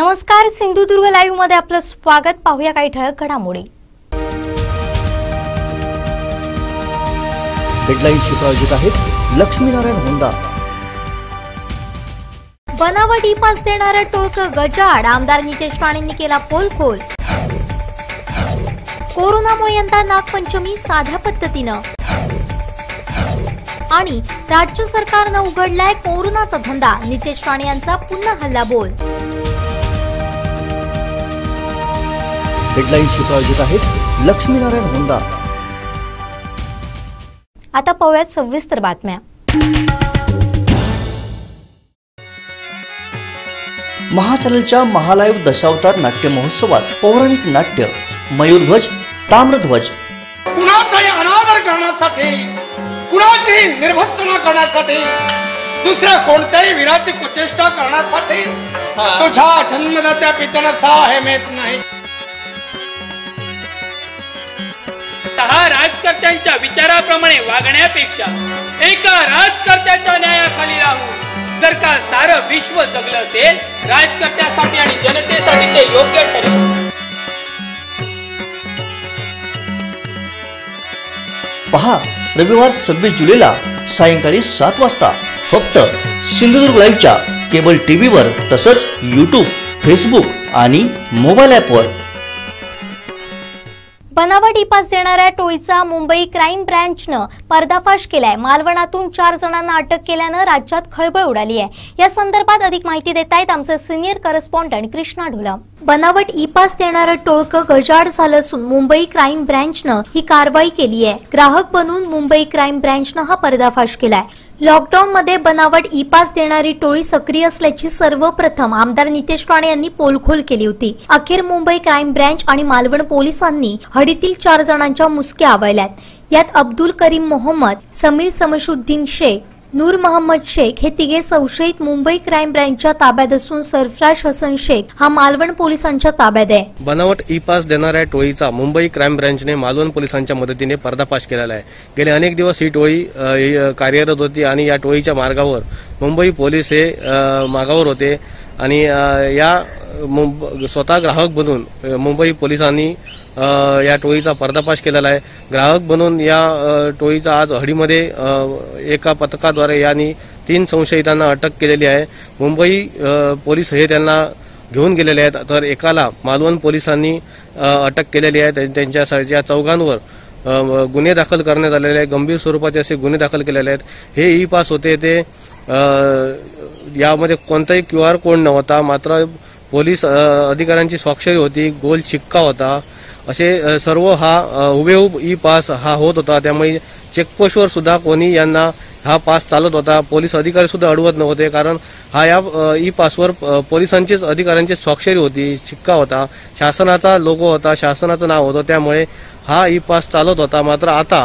नमस्कार, सिंधुदुर्ग लाईव्ह मध्ये आपलं स्वागत। पाहूया काही ठळक घडामोडी। हेडलाईन्स प्रायोजित आहेत लक्ष्मीनारायण होंडा। बनावट ई पास देणारा टोळकं गजाआड, आमदार नितेश राणेंनी केला पोलखोल। कोरोनामुळे यंदा नागपंचमी साध्या पद्धतीनं आणि राज्य सरकारनं उघडलाय कोरोनाचा धंदा, नितेश राणे यांचा पुन्हा हल्लाबोल। हेडलाईन्स प्रायोजित आहेत लक्ष्मीनारायण होंडा। आता पाहूयात सविस्तर बातम्या। महाचॅनलच्या महालाईव्ह दशावतार नाट्य महोत्सवात पौराणिक नाट्य मयूरध्वज, ताम्रध्वज, कुणाचाही अनादर करण्यासाठी, कुणाची निर्भत्सना करण्यासाठी, दुसऱ्या कोणत्याही वीराची कुचेष्टा करण्यासाठी तुझ्या जन्मदात्या पित्याला सहाय्य मिळत नाही। दहा राजकर्त्यांच्या विचाराप्रमाणे वागण्यापेक्षा एका राजकर्त्याच्या न्यायाखाली राहून जर का सारं विश्व जगलं असेल, राजकर्त्यासाठी आणि जनतेसाठी ते योग्य ठरेल। पहा रविवार 26 जुलैला सायंकाळी 7 वाजता फक्त सिंधुदुर्ग लाईव्हच्या केबल टीव्हीवर, तसंच YouTube, फेसबुक आणि मोबाईल ॲपवर। बनावट ई पास देणाऱ्या टोळीचा मुंबई क्राईम ब्रँचनं पर्दाफाश केलाय। मालवणातून 4 जणांना अटक केल्यानं राज्यात खळबळ उडाली आहे। या संदर्भात अधिक माहिती देत आहेत आमचे सिनियर करस्पॉन्डंट कृष्णा ढोला। बनावट ई पास देणारं टोळकं गजाआड झालं असून मुंबई क्राईम ब्रँचनं ही कारवाई केली आहे। ग्राहक बनून मुंबई क्राईम ब्रँचनं हा पर्दाफाश केलाय। लॉकडाऊन मध्ये बनावट ई पास देणारी टोळी सक्रिय असल्याची सर्वप्रथम आमदार नितेश राणे यांनी पोलखोल केली होती। अखेर मुंबई क्राईम ब्रँच आणि मालवण पोलिसांनी हडीतील 4 जणांच्या मुसक्या आवळल्यात। यात अब्दुल करीम मोहम्मद, समीर समशुद्दीन शेख, नूर मोहम्मद शेख हे तिघे संशयित मुंबई क्राईम ब्रँचच्या ताब्यात असून सरफराज हसन शेख हा मालवण पोलिसांच्या ताब्यात आहे। बनावट ई पास देणाऱ्या टोळीचा मुंबई क्राईम ब्रँचने मालवण पोलिसांच्या मदतीने पर्दाफाश केलेला आहे। गेले अनेक दिवस ही टोळी कार्यरत होती आणि या टोळीच्या मार्गावर मुंबई पोलीस हे मागावर होते आणि या स्वतः ग्राहक बनून मुंबई पोलिसांनी या टोळीचा पर्दाफाश केलेला आहे। ग्राहक बनून या टोळीचा आज हडीमध्ये एका पथकाद्वारे यांनी 3 संशयितांना अटक केलेली आहे। मुंबई पोलीस हे त्यांना घेऊन गेलेले आहेत, तर एकाला मालवण पोलिसांनी अटक केलेली आहे। त्यांच्या चौघांवर गुन्हे दाखल करण्यात आलेले आहेत। गंभीर स्वरूपाचे असे गुन्हे दाखल केलेले आहेत। हे ई पास होते ते यामध्ये कोणताही QR कोड नव्हता, मात्र पोलीस अधिकाऱ्यांची स्वाक्षरी होती, गोल शिक्का होता। असे सर्व हा हुबेहूब ई पास हा होत होता। त्यामुळे चेकपोस्टवर सुद्धा कोणी यांना हा पास चालत होता। पोलीस अधिकारी सुद्धा अडवत नव्हते, कारण हा या ई पासवर पोलिसांचीच अधिकाऱ्यांची स्वाक्षरी होती, शिक्का होता, शासनाचा लोगो होता, शासनाचं नाव होतं, त्यामुळे हा ई पास चालत होता। मात्र आता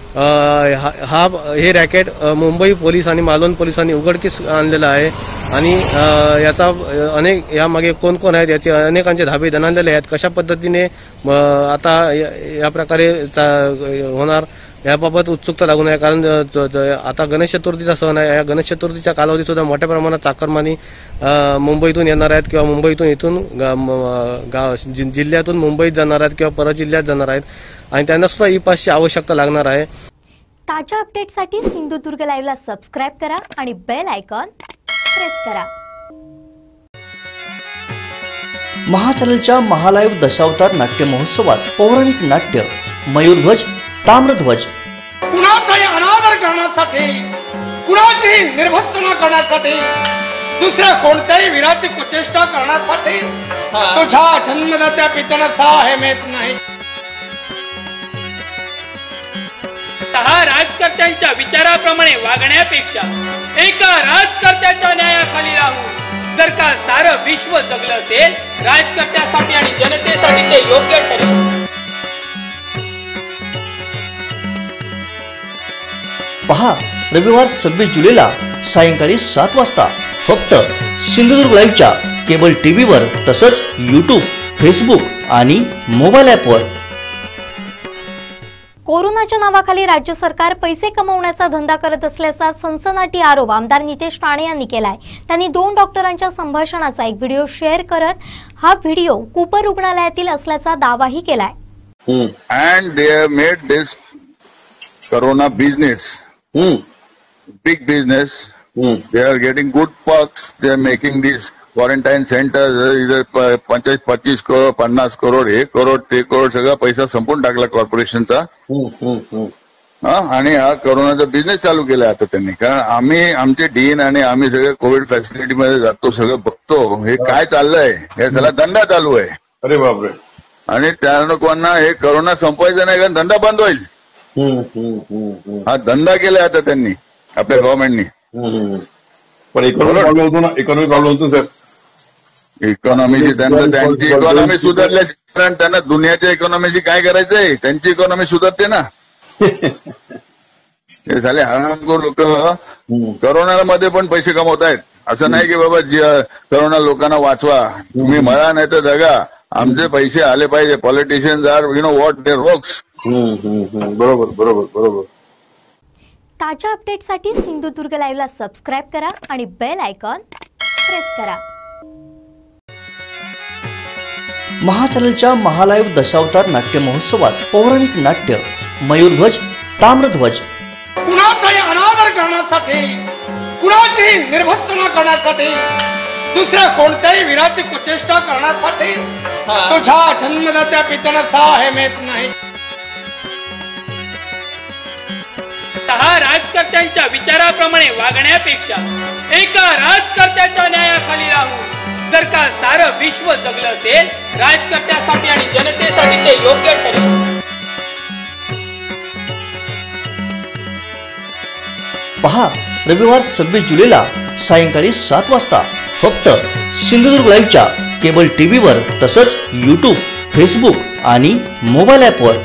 हे रॅकेट मुंबई पोलीस आणि मालवण पोलिसांनी उघडकीस आणलेला आहे आणि याचा अनेक यामागे कोण कोण आहेत याचे अनेकांचे धाबे दणाणलेले आहेत। कशा पद्धतीने आता या प्रकारे होणार याबाबत उत्सुकता लागून आहे, कारण आता गणेश चतुर्थीचा सण आहे। या गणेश चतुर्थीच्या कालावधीत सुद्धा मोठ्या प्रमाणात चाकरमानी मुंबईतून येणार आहेत किंवा मुंबईतून इथून जिल्ह्यातून मुंबईत जाणार आहेत किंवा परजिल्ह्यात जाणार आहेत आणि त्यांना सुद्धा ई पासची आवश्यकता लागणार आहे। ताज्या अपडेटसाठी सिंधुदुर्ग लाईव्हला सबस्क्राइब करा आणि बेल आयकॉन प्रेस करा। महाचॅनलच्या महालाईव्ह दशावतार नाट्य महोत्सवात पौराणिक नाट्य मयूरध्वज, ताम्रध्वज, कुणाचाही अनादर करण्यासाठी, कुणाची निर्भत्सना करण्यासाठी, दुसऱ्या कोणत्याही वीराची कुचेष्टा करण्यासाठी तुझ्या जन्मदात्या पित्याला सहाय्य मिळत नाही। 10 राजकर्त्यांच्या विचाराप्रमाणे वागण्यापेक्षा एका राजकर्त्याच्या न्यायाखाली राहून जर का सारं विश्व जगलं असेल, राजकर्त्यासाठी आणि जनतेसाठी ते योग्य ठरेल। पहा रविवार 26 जुलैला सायंकाळी 7 वाजता फक्त सिंधुदुर्ग लाईव्हच्या केबल टीव्हीवर, तसंच YouTube, फेसबुक आणि मोबाईल ॲपवर। कोरोनाच्या नावाखाली राज्य सरकार पैसे कमवण्याचा धंदा करत असल्याचा सनसनाटी आरोप आमदार नितेश राणे यांनी केलाय। त्यांनी 2 डॉक्टरांच्या संभाषणाचा एक व्हिडिओ शेअर करत हा व्हिडिओ कूपर रुग्णालयातील असल्याचा दावाही केलाय। And they have made this corona business, big business. They are getting good perks. They are making these quarantine centre इधर 25 करोड 50 करोड 1 करोड 3 करोड सगळा पैसा संपून टाकला कॉर्पोरेशनचा आणि हा कोरोनाचा बिझनेस चालू केला आता त्यांनी। कारण आम्ही आमचे डीन आणि आम्ही सगळे कोविड फॅसिलिटी मध्ये जातो, सगळं बघतो हे काय चाललंय, हे सगळा धंदा चालू आहे। अरे बापरे। आणि त्या लोकांना हे कोरोना संपवायचं नाही कारण धंदा बंद होईल, हा धंदा केलाय आता त्यांनी आपल्या गव्हर्नमेंटनी। पण इकॉनॉमिक प्रॉब्लेम होतो सर। इकॉनॉमीची त्यांची इकॉनॉमी सुधारल्यास कारण त्यांना दुनियाच्या इकॉनॉमीशी काय करायचंय, त्यांची इकॉनॉमी सुधारते ना। हे झाले हरामखोर लोक कोरोना मध्ये पण पैसे कमवत आहेत। असं नाही की बाबा कोरोना लोकांना वाचवा, तुम्ही मरा नाही तर जगा, आमचे पैसे आले पाहिजे। Politicians are what they rocks. बरोबर बरोबर बरोबर। ताज्या अपडेटसाठी सिंधुदुर्ग लाईव्हला सबस्क्राईब करा आणि बेल आयकॉन प्रेस करा। महाचॅनलच्या महालाईव्ह दशावतार नाट्य महोत्सवात पौराणिक नाट्य मयूरध्वज ताम्रध्वज कुणाचाही अनादर करण्यासाठी, कुणाची निर्भत्सना करण्यासाठी, दुसऱ्या कोणत्याही वीराची कुचेष्टा करण्यासाठी तुझ्या जन्मदात्या पित्याला सहाय्य मिळत नाही। राजकर्त्यांच्या विचाराप्रमाणे वागण्यापेक्षा एका राजकर्त्याच्या न्यायाखाली राहून जर का सारं विश्व जगलं असेल राजकर्त्यासाठी आणि जनतेसाठी ते योग्य ठरेल। पहा रविवार 26 जुलैला सायंकाळी 7 वाजता फक्त सिंधुदुर्ग लाईव्हच्या केबल टीव्हीवर तसंच YouTube, फेसबुक आणि मोबाईल ॲपवर।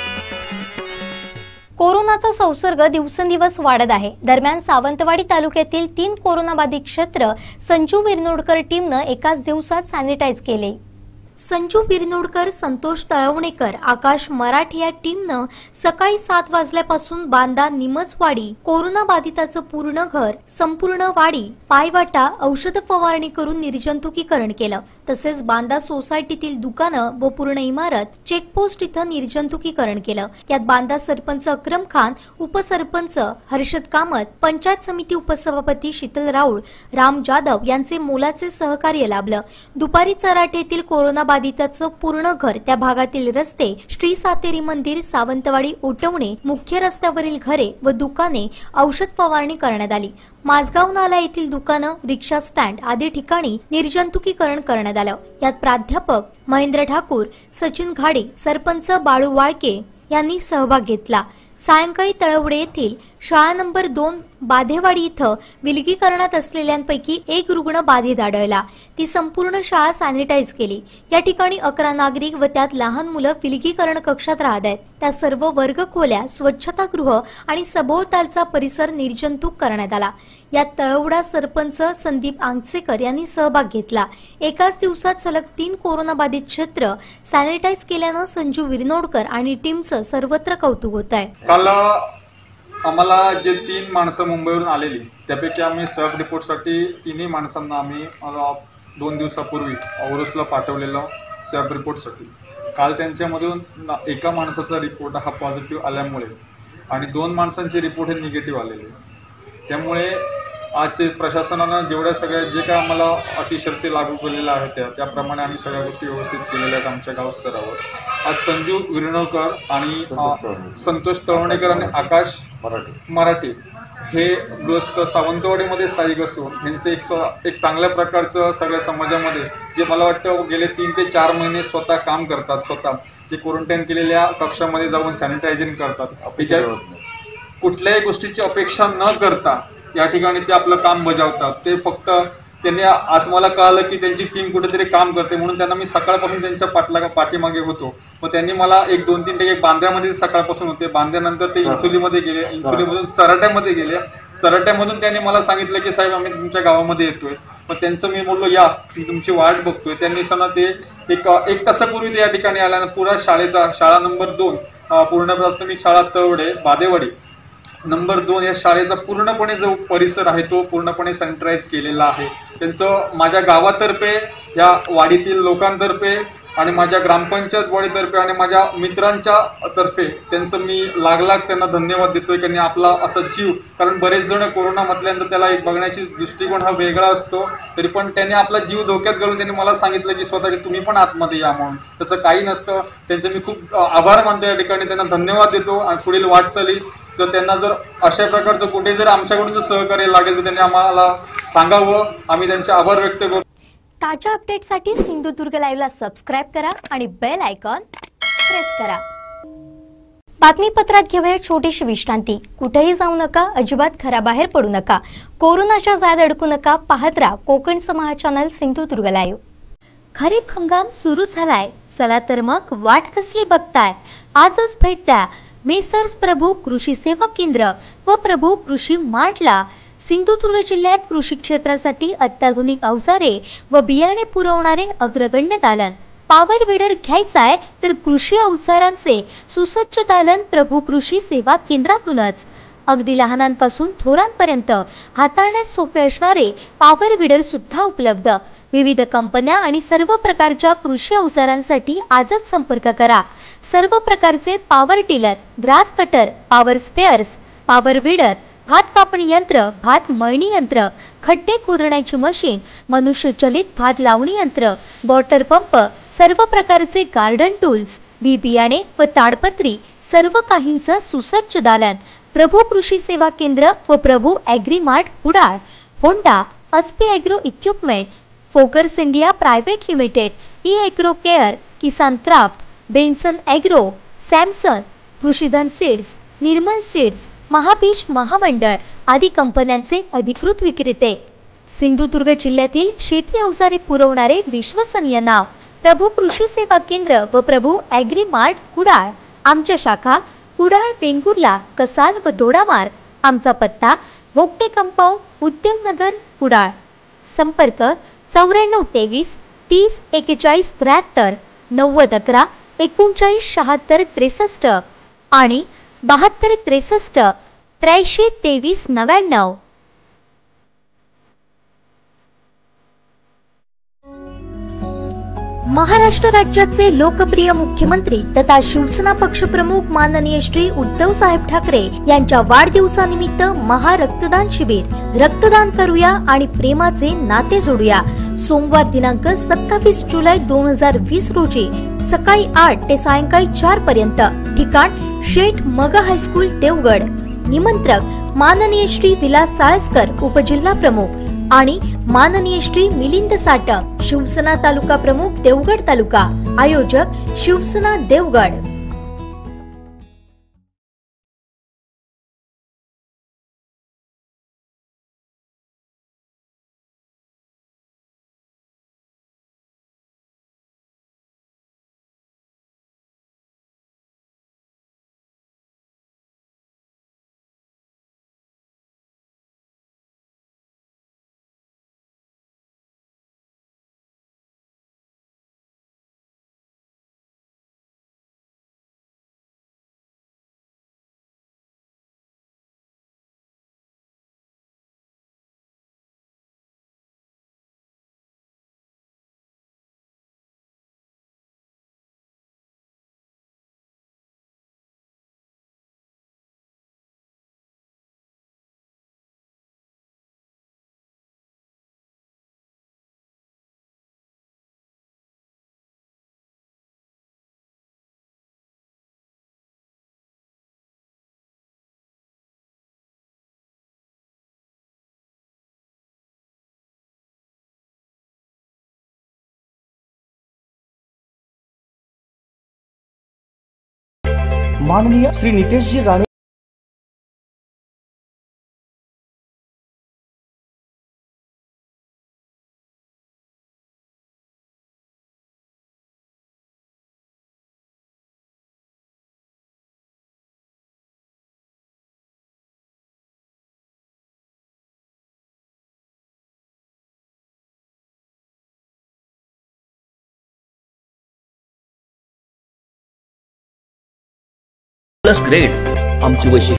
कोरोनाचा संसर्ग दिवसेंदिवस वाढत आहे। दरम्यान सावंतवाडी तालुक्यातील 3 कोरोनाबाधित क्षेत्र संजू विरनोडकर टीमनं एकाच दिवसात सॅनिटाइज केले। संजू विरनोडकर, संतोष तळवणेकर, आकाश मराठे या टीमनं सकाळी 7 वाजल्यापासून बांदा निमजवाडी कोरोना बाधिताचं पूर्ण घर, संपूर्ण वाडी, पायवाटा औषध फवारणी करून निर्जंतुकीकरण केलं। तसेच बांदा सोसायटीतील दुकानं व पूर्ण इमारत चेकपोस्ट इथं निर्जंतुकीकरण केलं। यात बांदा सरपंच अक्रम खान, उपसरपंच हर्षद कामत, पंचायत समिती उपसभापती शीतल राऊळ, राम जाधव यांचे मोलाचे सहकार्य लाभलं। दुपारी चराटे येथील कोरोना बाधिताचं पूर्ण घर, त्या भागातील रस्ते, श्री सातेरी मंदिर, सावंतवाडी ओटवणे, मुख्य रस्त्यावरील घरे व दुकाने औषध फवारणी करण्यात आली। माझगाव नाला येथील दुकानं, रिक्षा स्टँड आदी ठिकाणी निर्जंतुकीकरण करण्यात आलं। यात प्राध्यापक महेंद्र ठाकूर, सचिन घाडे, सरपंच बाळू वाळके यांनी सहभाग घेतला। सायंकाळी तळवडे येथील शाळा नंबर 2 बाधेवाडी इथं विलगीकरणात असलेल्यांपैकी एक रुग्ण बाधित आढळला। ती संपूर्ण शाळा सॅनिटाइज केली। या ठिकाणी 11 नागरिक व त्यात लहान मुलं विलगीकरण कक्षात राहत आहेत। त्या सर्व वर्ग खोल्या, स्वच्छतागृह आणि सभोवतालचा परिसर निर्जंतुक करण्यात आला। यात तळवडा सरपंच संदीप आंगसेकर यांनी सहभाग घेतला। एकाच दिवसात सलग 3 कोरोनाबाधित क्षेत्र सॅनिटाइज केल्यानं संजू विरनोडकर आणि टीमचं सर्वत्र कौतुक होत आहे। काल आम्हाला जे 3 माणसं मुंबईवरून आलेली त्यापैकी आम्ही सब रिपोर्टसाठी 3ही माणसांना आम्ही 2 दिवसापूर्वी औरसला पाठवलेलं सब रिपोर्टसाठी। काल त्यांच्यामधून एका माणसाचा रिपोर्ट हा पॉझिटिव्ह आल्यामुळे आणि 2 माणसांचे रिपोर्ट हे निगेटिव्ह आलेले, त्यामुळे आज प्रशासनानं जेवढ्या सगळ्या जे काय आम्हाला अटी शर्ती लागू केलेल्या आहेत त्याप्रमाणे आम्ही सगळ्या गोष्टी व्यवस्थित केलेल्या आहेत आमच्या गाव स्तरावर। आज संजू विरनोडकर आणि संतोष तळवणेकर आणि आकाश मराठे हे ग्रस्त सावंतवाडीमध्ये स्थायिक असून यांचं एक चांगल्या प्रकारचं सगळ्या समाजामध्ये जे मला वाटतं गेले 3 ते 4 महिने स्वतः काम करतात, स्वतः जे क्वारंटाईन केलेल्या कक्षामध्ये जाऊन सॅनिटायझिंग करतात, कुठल्याही गोष्टीची अपेक्षा न करता या ठिकाणी ते आपलं काम बजावतात। ते फक्त त्यांनी आज मला कळालं की त्यांची टीम कुठेतरी काम करते म्हणून त्यांना मी सकाळपासून त्यांच्या पाठीमागे होतो। मग त्यांनी मला 1-2-3 बांद्यामध्ये सकाळपासून होते, बांद्यानंतर ते इंसुलीमध्ये गेले, इंसुलीमधून चराट्यामध्ये गेले, चराट्यामधून त्यांनी मला सांगितलं की साहेब आम्ही तुमच्या गावामध्ये येतोय। मग त्यांचं मी बोललो या तुमची वाट बघतोय। त्यांनी सणा ते एक तासापूर्वी ते या ठिकाणी आल्यानं पुरा शाळा नंबर 2 पूर्ण प्राथमिक शाळा तवडे बादेवाडी नंबर 2 या शाळेचा पूर्णपणे जो परिसर आहे तो पूर्णपणे सॅनिटाईज केलेला आहे. त्यांचं माझ्या गावातर्फे, या वाडीतील लोकांतर्फे आणि माझ्या ग्रामपंचायत वाडीतर्फे आणि माझ्या मित्रांच्या तर्फे त्यांचं मी लाख त्यांना धन्यवाद देतोय. त्यांनी आपला असा जीव, कारण बरेच जण कोरोना म्हटल्यानंतर त्याला एक बघण्याची दृष्टिकोन हा वेगळा असतो, तरी पण त्यांनी आपला जीव धोक्यात घालून त्यांनी मला सांगितलं की स्वतः की तुम्ही पण आतमध्ये या म्हणून. तसं काही नसतं. त्यांचे मी खूप आभार मानतो या ठिकाणी, त्यांना धन्यवाद देतो. आणि पुढील वाटचालीस तर त्यांना जर अशा प्रकारचं कुठे जर आमच्याकडून जर सहकार्य लागेल तर त्यांनी आम्हाला सांगावं. आम्ही त्यांचे आभार व्यक्त करतो. ताज्या अपडेटसाठी सिंधुदुर्ग लाईव्हला सबस्क्राईब करा आणि बेल आयकॉन प्रेस करा. बातमीपत्रात घेऊया छोटीशी विश्रांती. कुठेही जाऊ नका, अजिबात घराबाहेर पडू नका, कोरोनाच्या जाळ्यात अडकू नका. पाहत राहा कोकण समाचार चॅनल सिंधुदुर्ग लाईव्ह. खरीप हंगाम सुरू झालाय, चला तर मग वाट कसली बघताय, आजच भेट द्या मेसर्स प्रभू कृषी सेवा केंद्र व प्रभू कृषी मार्टला. सिंधुदुर्ग जिल्ह्यात कृषी क्षेत्रासाठी अत्याधुनिक अवजारे व बियाणे पुरवणारे अग्रगण्य दालन. पॉवर विडर घ्यायचाय तर कृषी अवजारांचे सुसज्ज दालन प्रभू कृषी सेवा केंद्रातूनच. अगदी लहानांपासून थोरांपर्यंत हाताळण्यास सोपे असणारे पॉवर विडर सुद्धा उपलब्ध. विविध कंपन्या आणि सर्व प्रकारच्या कृषी अवजारांसाठी आजच संपर्क करा. सर्व प्रकारचे power tiller, grass cutter, power spares, power weeder, भात कापणी यंत्र, भात मळणी यंत्र, खड्डे खोदण्याची मशीन, मनुष्यचलित भात लावणी यंत्र, वॉटर पंप, सर्व प्रकारचे गार्डन टूल्स, बी बियाणे व ताडपत्री, सर्व काहींचं सुसज्ज दालन. प्रभू कृषी सेवा केंद्र व Prabhu agri mart Kudal. Honda, Aspee agro equipment, फोकर्स India private limited, e agro care, Kisan craft, Benson agro, Samson, Krishidhan seeds, Nirmal seeds, Mahabeej महामंडळ आदी कंपन्यांचे अधिकृत विक्रेते. सिंधुदुर्ग जिल्ह्यातील शेती अवजारे पुरवणारे विश्वसनीय नाव प्रभू कृषी सेवा केंद्र व प्रभू ॲग्री मार्ट कुडाळ. आमच्या शाखा कुडाळ, वेंगुर्ला, कसाल व दोडामार्ग. आमचा पत्ता भोगटे कंपाऊंड, उद्योगनगर, कुडाळ. संपर्क 9423 30 41 73, 9011 39 76 63 आणि 72 63 83 23 99. महाराष्ट्र राज्याचे लोकप्रिय मुख्यमंत्री तथा शिवसेना पक्षप्रमुख माननीय श्री उद्धव साहेब ठाकरे यांच्या वाढदिवसानिमित्त महारक्तदान शिबिर. रक्तदान करूया आणि प्रेमाचे नाते जोडूया. सोमवार दिनांक 27 जुलै 2020 रोजी सकाळी 8 ते सायंकाळी 4 पर्यंत. ठिकाण शेठ मग हायस्कूल देवगड. निमंत्रक माननीय श्री विलास साळसकर उपजिल्हा प्रमुख आणि माननीय श्री मिलिंद साटम शिवसेना तालुका प्रमुख देवगड तालुका. आयोजक शिवसेना देवगड. माननीय श्री नितेशजी राणे प्लस ग्रेड आमची वैशिष्ट्य.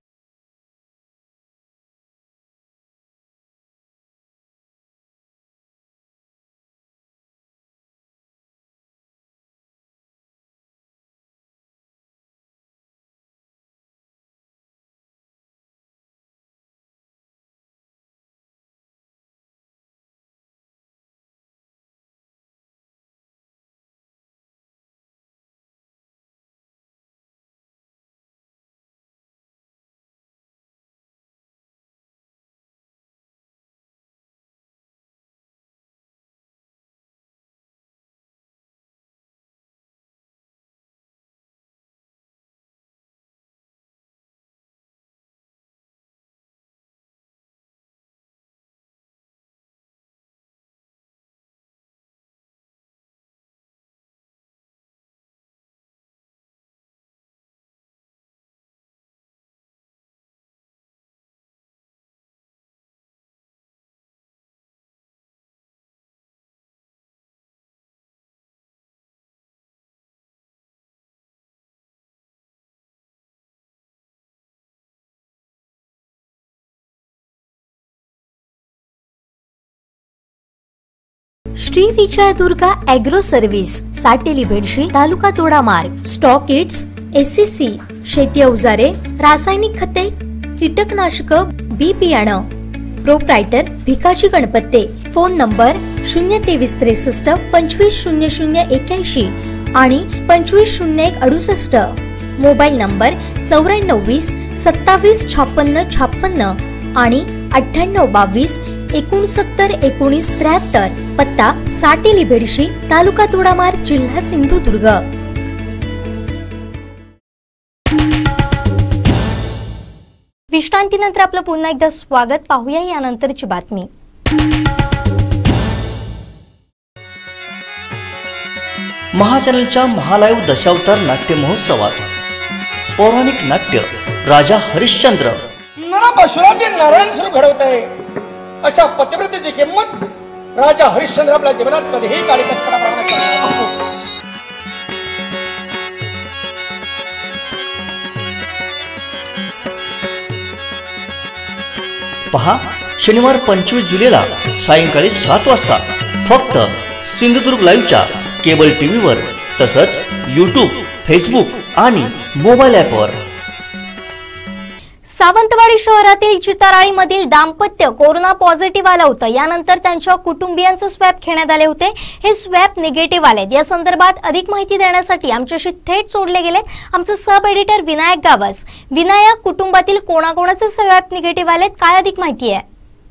श्री विजय दुर्गा एग्रो सर्व्हिस, साटेली बेडशी, तालुका तोडामार्ग. स्टॉक किट्स, एसीसी, शेती अवजारे, रासायनिक खते, कीटकनाशक, बी बियाणं. Proprietor Bhikaji Ganpate. Phone number 02363 250081 आणि 250168. मोबाईल नंबर 9420 27 56 56 आणि 9822 69 19 73. पत्ता साटेली बेडशी, तालुका तोडामार्ग, जिल्हा सिंधुदुर्ग. विश्रांतीनंतर आपलं पुन्हा एकदा स्वागत. पाहूया यानंतरची बातमी. महाचॅनलच्या महालाईव्ह दशावतार नाट्य महोत्सवात पौराणिक नाट्य राजा हरिश्चंद्र. नरपशुराचे नारायण स्वरूप घडवत आहे अशा पतिव्रतेची किंमत राजा हरिश्चंद्र आपल्या जीवनात कधीही कार्यक्रमाप्रमाणे पहा शनिवार 25 जुलैला सायंकाळी 7 वाजता फक्त सिंधुदुर्ग लाईव्हच्या केबल टीव्हीवर तसंच यूट्यूब, फेसबुक आणि मोबाईल ॲपवर. सावंतवाडी शहरातील चिताराळीमधील दाम्पत्य कोरोना पॉझिटिव्ह आलं होतं. यानंतर त्यांच्या कुटुंबियांचे स्वॅब घेण्यात आले होते. हे स्वॅब निगेटिव्ह आलेत. या संदर्भात अधिक माहिती देण्यासाठी आमच्याशी थेट जोडले गेले आमचे सब एडिटर विनायक गावस. विनायक, कुटुंबातील कोणाकोणाचे स्वॅब निगेटिव्ह आलेत, काय अधिक माहिती आहे?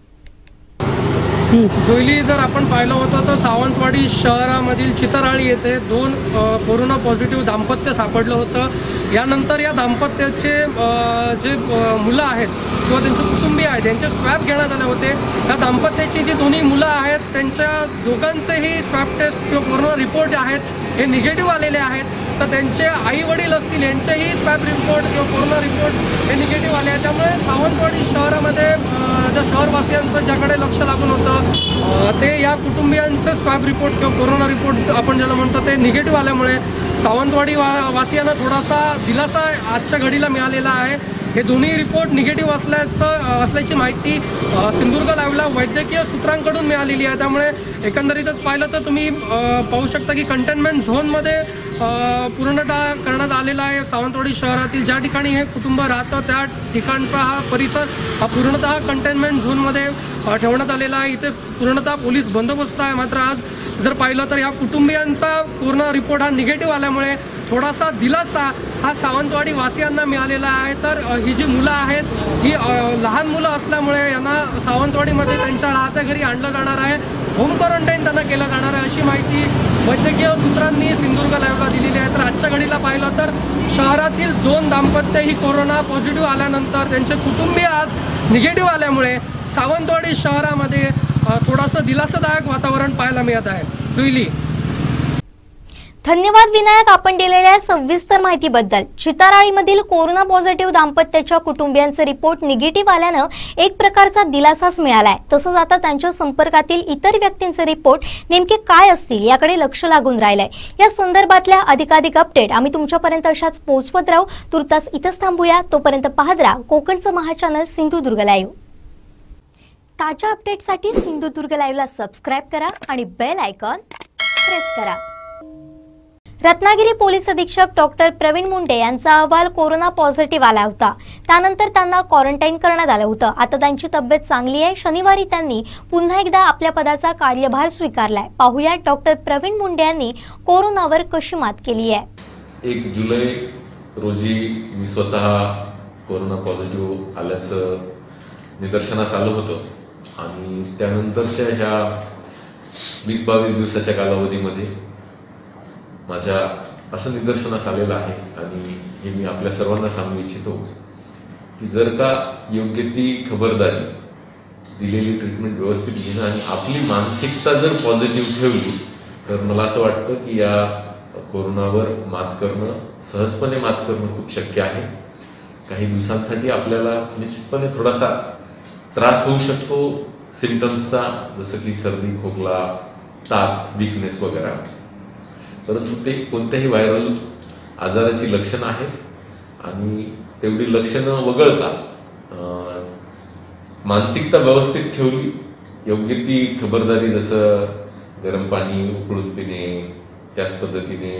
जोईली जर आपण पाहिलं होतं तर सावंतवाडी शहरामधील चिताराळी येथे 2 कोरोना पॉझिटिव्ह दाम्पत्य सापडलं होतं. यानंतर या दाम्पत्याचे जे मुलं आहेत किंवा त्यांचे कुटुंबीय आहेत त्यांचे स्वॅब घेण्यात आले होते. या दाम्पत्याची जी दोन्ही मुलं आहेत त्यांच्या दोघांचेही स्वॅब टेस्ट किंवा कोरोना रिपोर्ट आहेत हे निगेटिव्ह आलेले आहेत. तर त्यांचे आई वडील असतील यांचेही स्वॅब रिपोर्ट किंवा कोरोना रिपोर्ट हे निगेटिव्ह आले आहेत. त्यामुळे सावंतवाडी शहरामध्ये ज्या शहरवासियांचं ज्याकडे लक्ष लागून होतं ते या कुटुंबियांचे स्वॅब रिपोर्ट किंवा कोरोना रिपोर्ट आपण ज्याला म्हणतो ते निगेटिव्ह आल्यामुळे सावंतवाडी वासियांना थोडासा दिलासा आजच्या घडीला मिळालेला आहे. हे दोन्ही रिपोर्ट निगेटिव्ह असल्याची माहिती सिंधुदुर्ग लाईव्हला वैद्यकीय सूत्रांकडून मिळालेली आहे. त्यामुळे एकंदरीतच पाहिलं तर तुम्ही पाहू शकता की कंटेनमेंट झोनमध्ये पूर्णतः करण्यात आलेला आहे. सावंतवाडी शहरातील ज्या ठिकाणी हे कुटुंब राहतं त्या ठिकाणचा हा परिसर हा पूर्णतः कंटेनमेंट झोनमध्ये ठेवण्यात आलेला आहे. इथे पूर्णतः पोलीस बंदोबस्त आहे. मात्र आज जर पाहिलं तर या कुटुंबियांचा कोरोना रिपोर्ट हा निगेटिव्ह आल्यामुळे थोडासा दिलासा हा सावंतवाडी वासियांना मिळालेला आहे. तर ही जी मुलं आहेत ही लहान मुलं असल्यामुळे यांना सावंतवाडीमध्ये त्यांच्या राहत्या घरी आणलं जाणार आहे. होम क्वारंटाईन त्यांना केलं जाणार आहे अशी माहिती वैद्यकीय सूत्रांनी सिंधुदुर्ग लाईव्हला दिलेली आहे. तर आजच्या घडीला पाहिलं तर शहरातील 2 दाम्पत्य ही कोरोना पॉझिटिव्ह आल्यानंतर त्यांचे कुटुंबीय आज निगेटिव्ह आल्यामुळे सावंतवाडी शहरामध्ये थोडंसं दिलासादायक वातावरण पाहायला मिळत आहे. जुईली. धन्यवाद विनायक, आपण दिलेल्या सविस्तर माहितीबद्दल. चिताराळीमधील कोरोना पॉझिटिव्ह दाम्पत्याच्या कुटुंबियांचे रिपोर्ट निगेटिव्ह आल्यानं एक प्रकारचा दिलासाच मिळालाय. तसंच आता त्यांच्या संपर्कातील इतर व्यक्तींचे रिपोर्ट नेमके काय असतील याकडे लक्ष लागून राहिलंय. या संदर्भातल्या अधिकाधिक अपडेट आम्ही तुमच्यापर्यंत अशाच पोहोचवत राहू. तुर्तास इथंच थांबूया. तोपर्यंत पाहत राहा कोकणचं महाचॅनल सिंधुदुर्ग लाईव्ह. ताज्या अपडेटसाठी सिंधुदुर्ग लाईव्हला सबस्क्राईब करा आणि बेल आयकॉन प्रेस करा. रत्नागिरी पोलीस अधीक्षक डॉक्टर प्रवीण मुंडे यांचा अहवाल कोरोना पॉझिटिव्ह आला होता. त्यानंतर त्यांना क्वारंटाईन करण्यात आलं होतं. आता त्यांची तब्येत चांगली आहे. शनिवारी त्यांनी पुन्हा एकदा आपल्या पदाचा कार्यभार स्वीकारलाय. पाहूया डॉक्टर प्रवीण मुंडे यांनी कोरोनावर कशी मात केली आहे. 1 जुलै रोजी मी स्वतः कोरोना पॉझिटिव्ह आल्याचं निदर्शनास आलं होतं आणि त्यानंतरच्या ह्या 20-22 दिवसाच्या कालावधीमध्ये माझ्या असं निदर्शनास आलेलं आहे आणि हे मी आपल्या सर्वांना सांगू इच्छितो की जर का योग्य ती खबरदारी, दिलेली ट्रीटमेंट व्यवस्थित घेणं आणि आपली मानसिकता जर पॉझिटिव्ह ठेवली तर मला असं वाटतं की या कोरोनावर मात करणं, सहजपणे मात करणं खूप शक्य आहे. काही दिवसांसाठी आपल्याला निश्चितपणे थोडासा त्रास होऊ शकतो सिम्पटम्सचा, जसं की सर्दी, खोकला, ताप, वीकनेस वगैरे, परंतु ते कोणत्याही व्हायरल आजाराची लक्षणं आहेत आणि तेवढी लक्षणं वगळता मानसिकता व्यवस्थित ठेवली, योग्य ती खबरदारी, जसं गरम पाणी उकळून पिणे, त्याच पद्धतीने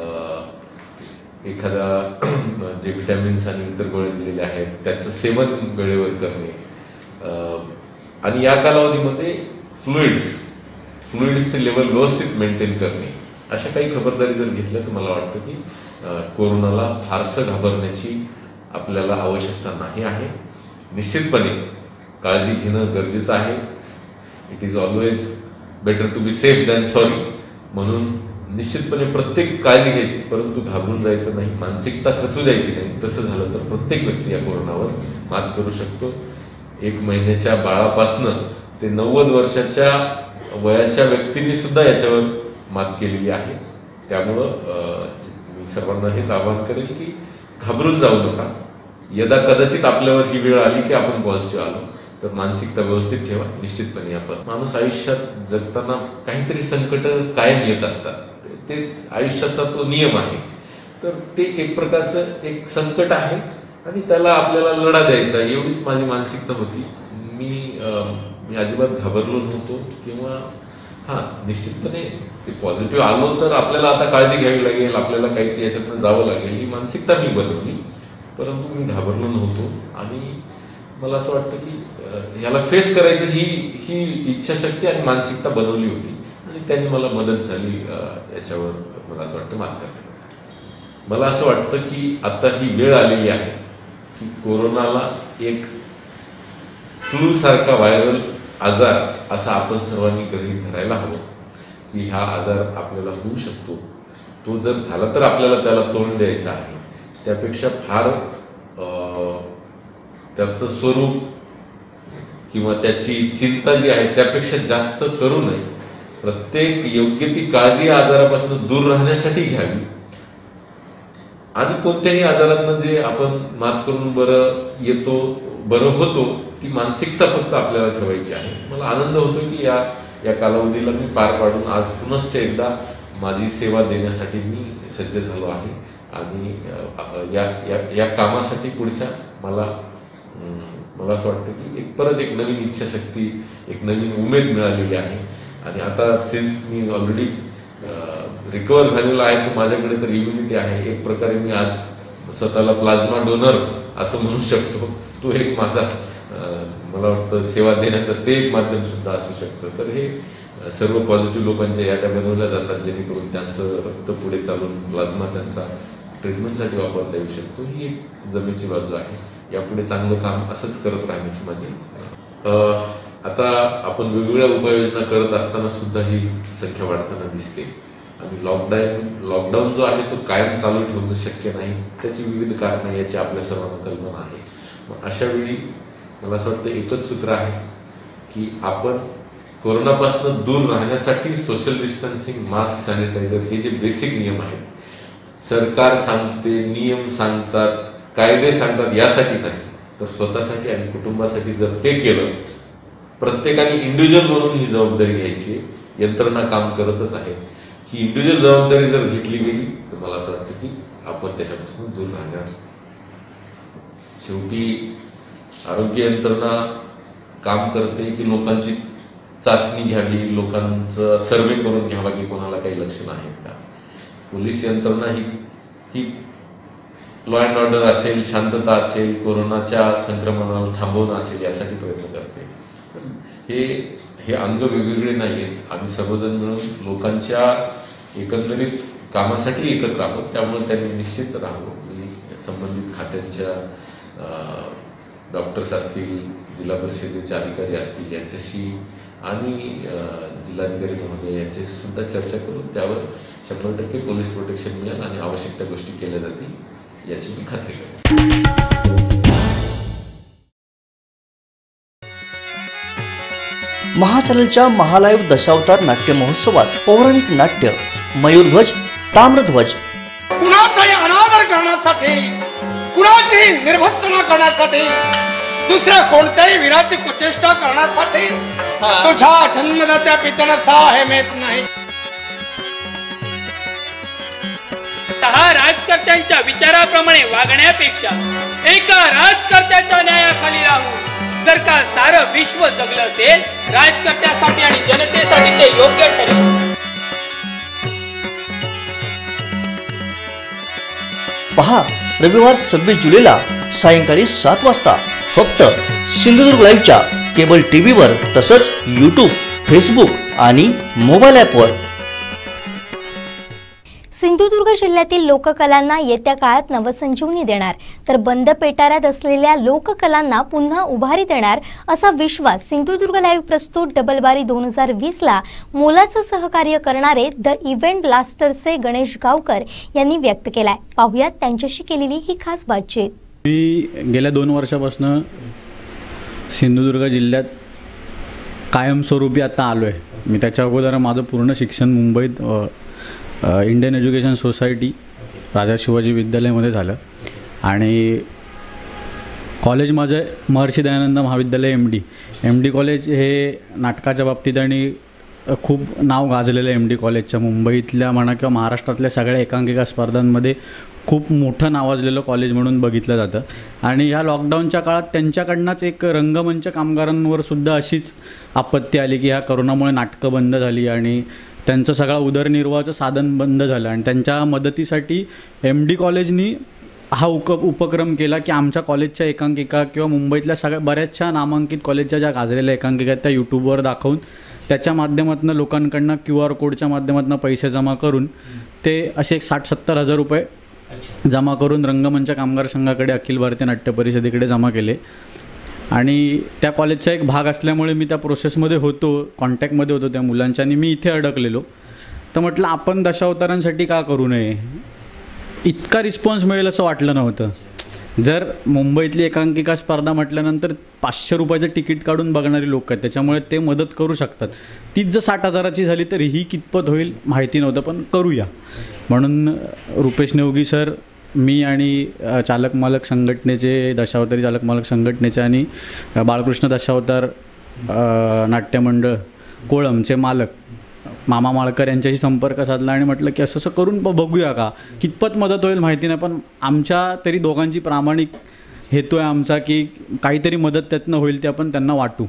एखादा जे विटॅमिन्स आणि इतर गोळ्या दिलेले आहेत त्याचं सेवन वेळेवर करणे आणि या कालावधीमध्ये फ्लुइड्सचे लेवल व्यवस्थित मेंटेन करणे, अशा काही खबरदारी जर घेतल्या तर मला वाटतं की कोरोनाला फारसं घाबरण्याची आपल्याला आवश्यकता नाही आहे. निश्चितपणे काळजी घेणं गरजेचं आहे. It is always better to be safe than sorry. म्हणून निश्चितपणे प्रत्येक काळजी घ्यायची, परंतु घाबरून जायचं नाही, मानसिकता खचू द्यायची नाही. तसं झालं तर प्रत्येक व्यक्ती या कोरोनावर मात करू शकतो. 1 महिन्याच्या बाळापासनं ते 90 वर्षाच्या वयाच्या व्यक्तींनी सुद्धा याच्यावर मात केलेली आहे. त्यामुळं मी सर्वांना हेच आवाहन करेल की घाबरून जाऊ नका. यदा कदाचित आपल्यावर ही वेळ आली की आपण पॉझिटिव्ह आलो तर मानसिकता व्यवस्थित ठेवा. निश्चितपणे आपण माणूस आयुष्यात जगताना काहीतरी संकट कायम येत असतात. ते आयुष्याचा तो नियम आहे. तर ते एक प्रकारचं एक संकट आहे आणि त्याला आपल्याला लढा द्यायचा, एवढीच माझी मानसिकता होती. मी अजिबात घाबरलो नव्हतो किंवा निश्चितपणे ते पॉझिटिव्ह आलो तर आपल्याला आता काळजी घ्यावी लागेल, आपल्याला काही याच्यातून जावं लागेल, ही मानसिकता मी बनवली. परंतु मी घाबरलो नव्हतो आणि मला असं वाटतं की ह्याला फेस करायचं ही इच्छाशक्ती आणि मानसिकता बनवली होती आणि त्यांनी मला मदत झाली याच्यावर मला असं वाटतं मात करण्याला. मला असं वाटतं की आता ही वेळ आलेली आहे की कोरोनाला एक फ्लू सारखा व्हायरल आजार असा आपण सर्वांनी गृहीत धरायला हवं की हा आजार आपल्याला होऊ शकतो. तो जर झाला तर आपल्याला त्याला तोंड द्यायचं आहे. त्यापेक्षा फार त्याचं स्वरूप किंवा त्याची चिंता जी आहे त्यापेक्षा जास्त करू नये. प्रत्येक योग्य ती काळजी आजारापासून दूर राहण्यासाठी घ्यावी आणि कोणत्याही आजारातनं जे आपण मात करून बरं होतो ती मानसिकता फक्त आपल्याला ठेवायची आहे. मला आनंद होतोय की या कालावधीला मी पार पाडून आज पुनश्च एकदा माझी सेवा देण्यासाठी मी सज्ज झालो आहे आणि या कामासाठी पुढच्या मला असं वाटतं की परत एक नवीन इच्छाशक्ती, एक नवीन उमेद मिळालेली आहे. आणि आता सिन्स मी ऑलरेडी रिकवर झालेला आहे तर माझ्याकडे तर इम्युनिटी आहे. एक प्रकारे मी आज स्वतःला प्लाझ्मा डोनर असं म्हणू शकतो. तो एक माझा मला वाटतं सेवा देण्याचं ते एक माध्यम सुद्धा असू शकतं. तर हे सर्व पॉझिटिव्ह लोकांच्या याद्या बनवल्या जातात जेणेकरून त्यांचं रक्त पुढे चालून प्लाझ्मा त्यांचा ट्रीटमेंटसाठी वापरता येऊ शकतो. ही एक जमेची बाजू आहे. यापुढे चांगलं काम असंच करत राहण्याची माझी. आता आपण वेगवेगळ्या उपाययोजना करत असताना सुद्धा ही संख्या वाढताना दिसते आणि लॉकडाऊन जो आहे तो कायम चालू ठेवणं शक्य नाही. त्याची विविध कारणं याची आपल्या सर्वांना कल्पना आहे. अशा वेळी मला असं वाटतं एकच सूत्र आहे की आपण कोरोनापासून दूर राहण्यासाठी सोशल डिस्टन्सिंग, मास्क, सॅनिटायझर हे जे बेसिक नियम आहेत, सरकार सांगते, नियम सांगतात, कायदे सांगतात यासाठी नाही, तर स्वतःसाठी आणि कुटुंबासाठी जर ते केलं, प्रत्येकाने इंडिव्हिज्युअल म्हणून ही जबाबदारी घ्यायची. यंत्रणा काम करतच आहे. ही इंडिव्हिज्युअल जबाबदारी जर घेतली गेली तर मला असं वाटतं की आपण त्याच्यापासून दूर राहणार. शेवटी आरोग्य यंत्रणा काम करते की लोकांची चाचणी घ्यावी, लोकांचं सर्वे करून घ्यावा की कोणाला काही लक्षणं आहेत का. पोलीस यंत्रणा ही लॉ अँड ऑर्डर असेल, शांतता असेल, कोरोनाच्या संक्रमणाला थांबवणं असेल यासाठी प्रयत्न करते. हे अंग वेगवेगळे नाही आहेत. आम्ही सर्वजण मिळून लोकांच्या एकंदरीत कामासाठी एकत्र आहोत. त्यामुळे त्यांनी निश्चित राहावं. मी संबंधित खात्यांच्या डॉक्टर्स असतील, जिल्हा परिषदेचे अधिकारी असतील यांच्याशी आणि जिल्हाधिकारी महोदय यांच्याशी सुद्धा चर्चा करून त्यावर 100% पोलीस प्रोटेक्शन मिळेल आणि आवश्यक त्या गोष्टी केल्या जातील याची मी खात्री करतो. महाचॅनलच्या महालाईव्ह दशावतार नाट्य महोत्सवात पौराणिक नाट्य मयूरध्वज, ताम्रध्वज, कुणाचाही अनादर करण्यासाठी, कुणाची निर्भत्सना करण्यासाठी, दुसऱ्या कोणत्याही वीराची कुचेष्टा करण्यासाठी तुझ्या जन्मदात्या पित्याला सहाय्य मिळत नाही. राजकर्त्यांच्या विचाराप्रमाणे वागण्यापेक्षा एका राजकर्त्याच्या न्यायाखाली राहून जर का सारं विश्व जगलं असेल, राजकर्त्यासाठी आणि जनतेसाठी ते योग्य ठरेल. पहा रविवार 26 जुलैला सायंकाळी 7 वाजता फक्त सिंधुदुर्ग लाईव्हच्या केबल टीव्हीवर, तसंच यूट्यूब, फेसबुक आणि मोबाईल ॲपवर. सिंधुदुर्ग जिल्ह्यातील लोककलांना येत्या काळात नवसंजीवनी देणार, तर बंद पेटाऱ्यात असलेल्या लोककलांना पुन्हा उभारी देणार असा विश्वास सिंधुदुर्ग लाईव्ह प्रस्तुत डबलबारी 2020ला मोलाचं सहकार्य करणारे द इव्हेंट ब्लास्टर्सचे गणेश गावकर यांनी व्यक्त केलाय. पाहुयात त्यांच्याशी केलेली ही खास बातचीत. मी गेल्या 2 वर्षापासून सिंधुदुर्ग जिल्ह्यात कायमस्वरूपी आता आलो आहे. मी त्याच्या अगोदर माझं पूर्ण शिक्षण मुंबईत Indian education society Raja Shivaji विद्यालयामध्ये झालं आणि कॉलेज माझं महर्षी दयानंद महाविद्यालय MD कॉलेज हे नाटकाच्या बाबतीत आणि खूप नाव गाजलेलं MD कॉलेजच्या मुंबईतल्या म्हणा किंवा महाराष्ट्रातल्या सगळ्या एकांकिका स्पर्धांमध्ये खूप मोठं नावाजलेलं कॉलेज म्हणून बघितलं जातं. आणि ह्या लॉकडाऊनच्या काळात त्यांच्याकडनंच एक रंगमंच कामगारांवर सुद्धा अशीच आपत्ती आली की ह्या करोनामुळे नाटकं बंद झाली आणि त्यांचं सगळा उदरनिर्वाहाचं साधन बंद झालं. आणि त्यांच्या मदतीसाठी MD कॉलेजनी हा उपक्रम केला की आमच्या कॉलेजच्या एकांकिका किंवा मुंबईतल्या सगळ्या बऱ्याचशा नामांकित कॉलेजच्या ज्या गाजलेल्या एकांकिका आहेत त्या यूट्यूबवर दाखवून त्याच्या माध्यमातून लोकांकडनं QR कोडच्या माध्यमातून पैसे जमा करून ते असे 60-70 हजार रुपये जमा करून रंगमंच कामगार संघाकडे, अखिल भारतीय नाट्य परिषदेकडे जमा केले. आणि त्या कॉलेजचा एक भाग असल्यामुळे मी त्या प्रोसेसमध्ये होतो, कॉन्टॅक्टमध्ये होतो त्या मुलांच्या. आणि मी इथे अडकलेलो तर म्हटलं आपण दशावतारांसाठी का करू नये. इतका रिस्पॉन्स मिळेल असं वाटलं नव्हतं. जर मुंबईतली एकांकिका स्पर्धा म्हटल्यानंतर 500 रुपयाचं तिकीट काढून बघणारी लोक आहेत, त्याच्यामुळे ते मदत करू शकतात. तीच जर 60 हजाराची झाली तर ही कितपत होईल माहिती नव्हतं, पण करूया म्हणून रुपेश नेवगी सर, मी आणि चालक मालक संघटनेचे, दशावतारी चालक मालक संघटनेचे आणि बाळकृष्ण दशावतार नाट्यमंडळ कोळमचे मालक मामा माळकर यांच्याशी संपर्क साधला आणि म्हटलं की असं करून बघूया का, कितपत मदत होईल माहिती नाही, पण आमच्या तरी दोघांची प्रामाणिक हेतू आहे आमचा की काहीतरी मदत त्यातनं होईल ते आपण त्यांना वाटू.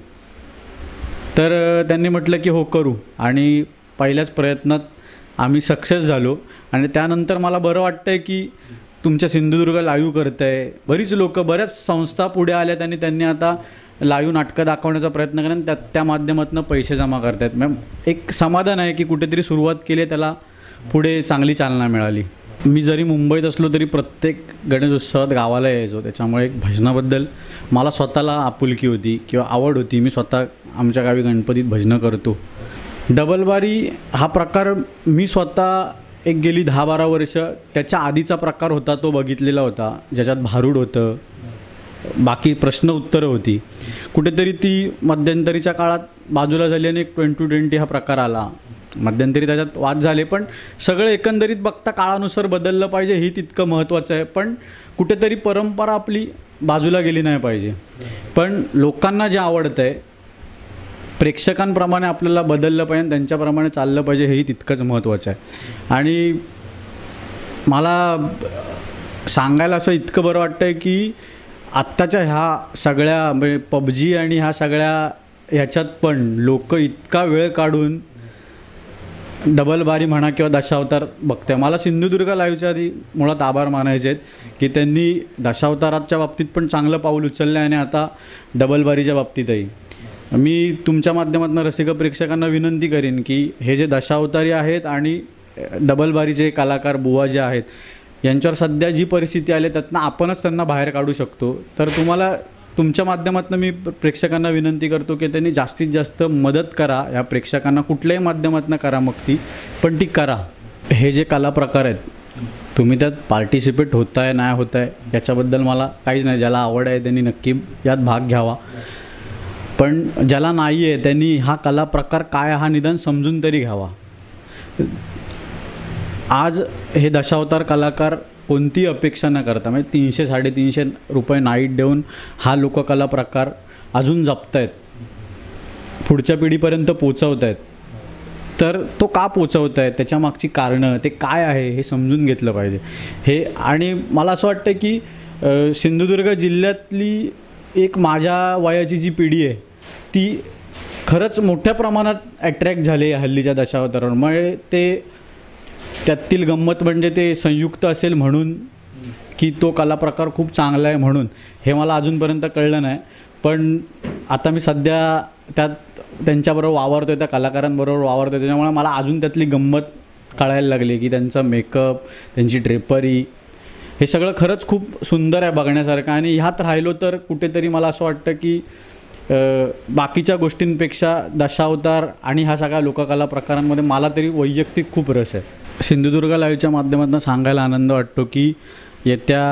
तर त्यांनी म्हटलं की हो करू. आणि पहिल्याच प्रयत्नात आम्ही सक्सेस झालो. आणि त्यानंतर मला बरं वाटतं आहे की तुमच्या सिंधुदुर्ग लाईव्ह करत आहे, बरीच लोक, बऱ्याच संस्था पुढे आल्यात आणि त्यांनी आता लाईव्ह नाटकं दाखवण्याचा प्रयत्न करा आणि त्या माध्यमातून पैसे जमा करत आहेत. मॅम एक समाधान आहे की कुठेतरी सुरुवात केली, त्याला पुढे चांगली चालना मिळाली. मी जरी मुंबईत असलो तरी प्रत्येक गणेशोत्सवात गावाला यायचो, त्याच्यामुळे एक भजनाबद्दल मला स्वतःला आपुलकी होती किंवा आवड होती. मी स्वतः आमच्या गावी गणपतीत भजनं करतो. डबलबारी हा प्रकार मी स्वतः एक गेली 10-12 वर्ष त्याच्या आधीचा प्रकार होता तो बघितलेला होता, ज्याच्यात भारूड होतं, बाकी प्रश्न उत्तरं होती. कुठेतरी ती मध्यंतरीच्या काळात बाजूला झाली आणि एक 2020 हा प्रकार आला. मध्यंतरी त्याच्यात वाद झाले, पण सगळं एकंदरीत बघता काळानुसार बदललं पाहिजे हे तितकं महत्त्वाचं आहे. पण कुठेतरी परंपरा आपली बाजूला गेली नाही पाहिजे. पण लोकांना जे आवडतं आहे प्रेक्षकांप्रमाणे आपल्याला बदललं पाहिजे, त्यांच्याप्रमाणे चाललं पाहिजे हेही तितकंच महत्त्वाचं आहे. आणि मला सांगायला असं इतकं बरं वाटतं आहे की आत्ताच्या ह्या सगळ्या म्हणजे PUBG आणि ह्या सगळ्या ह्याच्यात पण लोक इतका वेळ काढून डबल बारी म्हणा किंवा दशावतार बघते. मला सिंधुदुर्ग लाईव्हच्या आधी मुळात आभार मानायचे आहेत की त्यांनी दशावताराच्या बाबतीत पण चांगलं पाऊल उचललं आहे आणि आता डबल बारीच्या बाबतीतही. मी तुमच्या माध्यमातून रसिक प्रेक्षकांना विनंती करीन की हे जे दशावतारी आहेत आणि डबल बारीचे कलाकार बुवा जे आहेत यांच्यावर सध्या जी परिस्थिती आली त्यातनं आपणच त्यांना बाहेर काढू शकतो. तर तुम्हाला तुमच्या माध्यमातून मी प्रेक्षकांना विनंती करतो की त्यांनी जास्तीत जास्त मदत करा या प्रेक्षकांना, कुठल्याही माध्यमातून करा मग पण ती करा. हे जे कला प्रकार आहेत तुम्ही त्यात पार्टिसिपेट होताय नाही होताय याच्याबद्दल मला काहीच नाही. ज्याला आवड आहे त्यांनी नक्की यात भाग घ्यावा, पण ज्याला नाही आहे त्यांनी हा कला प्रकार काय हा निदान समजून तरी घ्यावा. आज हे दशावतार कलाकार कोणती अपेक्षा न करता म्हणजे 300-350 रुपये नाईट देऊन हा लोककला प्रकार अजून जपत आहेत, पुढच्या पिढीपर्यंत पोचवत आहेत. तर तो का पोचवत आहे त्याच्या मागची कारणं ते काय आहे हे समजून घेतलं पाहिजे. हे आणि मला असं वाटतं की सिंधुदुर्ग जिल्ह्यातली एक माझ्या वयाची जी पिढी आहे ती खरंच मोठ्या प्रमाणात ॲट्रॅक्ट झाली आहे हल्लीच्या दशावतारावर. म्हणजे ते त्यातील गंमत म्हणजे ते संयुक्त असेल म्हणून की तो कलाप्रकार खूप चांगला आहे म्हणून हे मला अजूनपर्यंत कळलं नाही. पण आता मी सध्या त्यांच्याबरोबर वावरतो आहे, त्या कलाकारांबरोबर वावरतो आहे, त्याच्यामुळे मला अजून त्यातली गंमत कळायला लागली की त्यांचा मेकअप, त्यांची ड्रेपरी हे सगळं खरंच खूप सुंदर आहे बघण्यासारखं. आणि ह्यात राहिलो तर कुठेतरी मला असं वाटतं की बाकीच्या गोष्टींपेक्षा दशावतार आणि ह्या सगळ्या लोककला प्रकारांमध्ये मला तरी वैयक्तिक खूप रस आहे. सिंधुदुर्ग लाईव्हच्या माध्यमातून सांगायला आनंद वाटतो की येत्या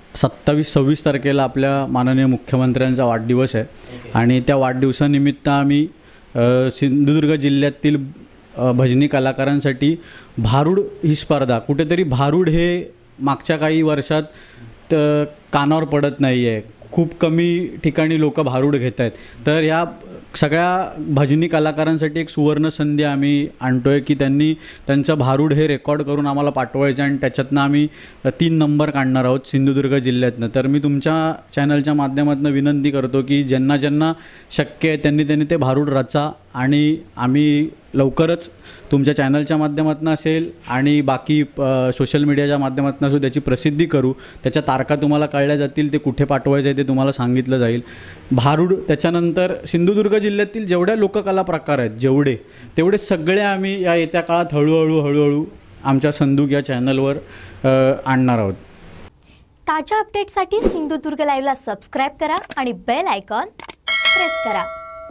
27-26 तारखेला आपल्या माननीय मुख्यमंत्र्यांचा वाढदिवस आहे आणि त्या वाढदिवसानिमित्त आम्ही सिंधुदुर्ग जिल्ह्यातील भजनी कलाकारांसाठी भारूड ही स्पर्धा, कुठेतरी भारूड हे मागच्या काही वर्षात कानावर पडत नाही आहे, खूप कमी ठिकाणी लोक भारूड घेत आहेत. तर या सगळ्या भजनी कलाकारांसाठी एक सुवर्ण संधी आम्ही आणतो आहे की त्यांनी त्यांचं भारूड हे रेकॉर्ड करून आम्हाला पाठवायचं आणि त्याच्यातनं आम्ही 3 नंबर काढणार आहोत सिंधुदुर्ग जिल्ह्यातनं. तर मी तुमच्या चॅनलच्या माध्यमातून विनंती करतो की ज्यांना ज्यांना शक्य आहे त्यांनी ते भारूड रचा आणि आम्ही लवकरच तुमच्या चॅनलच्या माध्यमातून असेल आणि बाकी सोशल मीडियाच्या माध्यमातून असो त्याची प्रसिद्धी करू. त्याच्या तारखा तुम्हाला कळल्या जातील, ते कुठे पाठवायचं आहे ते तुम्हाला सांगितलं जाईल. भारूड त्याच्यानंतर सिंधुदुर्ग जिल्ह्यातील जेवढ्या लोककला प्रकार आहेत तेवढे सगळे आम्ही या येत्या काळात हळूहळू आमच्या संदूक या चॅनलवर आणणार आहोत. ताज्या अपडेटसाठी सिंधुदुर्ग लाईव्हला सबस्क्राईब करा आणि बेल आयकॉन प्रेस करा.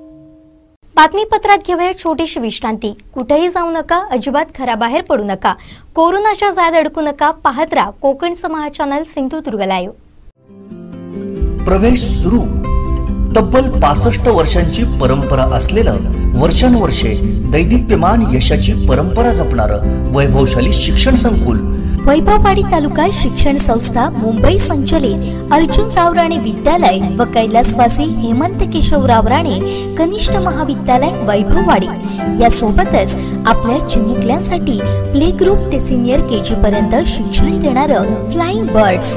बातमीपत्रात घेऊया छोटीशी विश्रांती. कुठेही जाऊ नका, अजिबात घराबाहेर पडू नका, कोरोनाच्या जाळ्यात अडकू नका. पाहत राहा कोकणचं महाचॅनल सिंधुदुर्ग लाईव्ह. प्रवेश सुरू. तब्बल 65 वर्षांची परंपरा असलेलं वर्षानुवर्षे दैदिप्यमान यशाची परंपरा जपणारं वैभवशाली शिक्षण संकुल वैभववाडी तालुका शिक्षण संस्था मुंबई संचलित अर्जुनराव राणे विद्यालय व कैलासवासी हेमंत केशवराव राणे कनिष्ठ महाविद्यालय वैभववाडी यासोबतच आपल्या चिमुकल्यांसाठी प्ले ग्रुप ते सिनियर केजी पर्यंत शिक्षण देणारं फ्लाइंग बर्ड्स.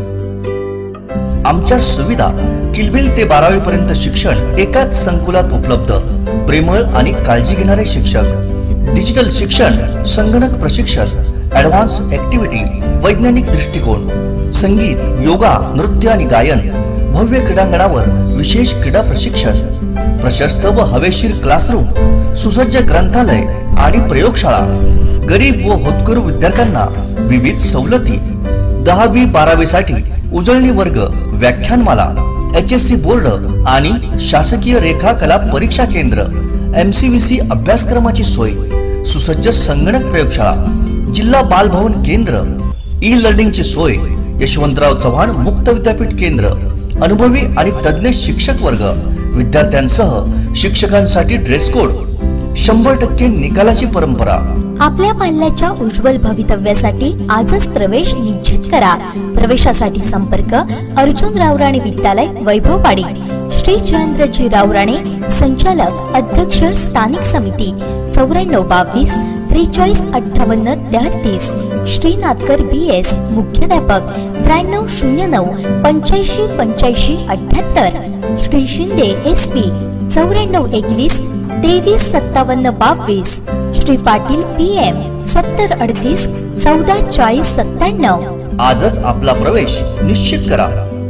आमच्या सुविधा किलबिल ते 12वी पर्यंत शिक्षण एकाच संकुलात उपलब्ध. प्रेमळ आणि काळजी घेणारे शिक्षक, डिजिटल शिक्षण, संगणक प्रशिक्षण, ॲडव्हान्स ॲक्टिव्हिटी, वैज्ञानिक दृष्टिकोन, संगीत, योगा, नृत्य आणि गायन, भव्य क्रीडांगणावर विशेष क्रीडा प्रशिक्षण, प्रशस्त व हवेशीर क्लासरूम, सुसज्ज ग्रंथालय आणि प्रयोगशाळा, गरीब व होतकरू विद्यार्थ्यांना विविध सवलती, 10वी 12वी साठी उजळणी वर्ग, व्याख्यानमाला, HSC बोर्ड आणि शासकीय रेखा कला परीक्षा केंद्र, MCVC अभ्यासक्रमाची सोय, सुसज्ज संगणक प्रयोगशाळा, जिल्हा बालभवन केंद्र, ई-लर्निंगची सोय, यशवंतराव चव्हाण मुक्त विद्यापीठ केंद्र, अनुभवी आणि तज्ञ शिक्षक वर्ग, विद्यार्थ्यांसह शिक्षकांसाठी ड्रेस कोड, 100% निकालाची परंपरा. आपल्या पाल्याच्या उज्ज्वल भवितव्यासाठी आजच प्रवेश निश्चित करा. प्रवेशासाठी संपर्क अर्जुन रावराणे विद्यालय, वैभववाडी. श्री जयेंद्रजी रावराणे, संचालक, अध्यक्ष, स्थानिक समिती, 9422 4358 33. श्री नाथकर BS, मुख्याध्यापक, 9309 85 85 78. श्री शिंदे SP, 9421 23 57 22. श्री पाटील PM, 70 38 14 40 97. आजच आपला प्रवेश निश्चित करा.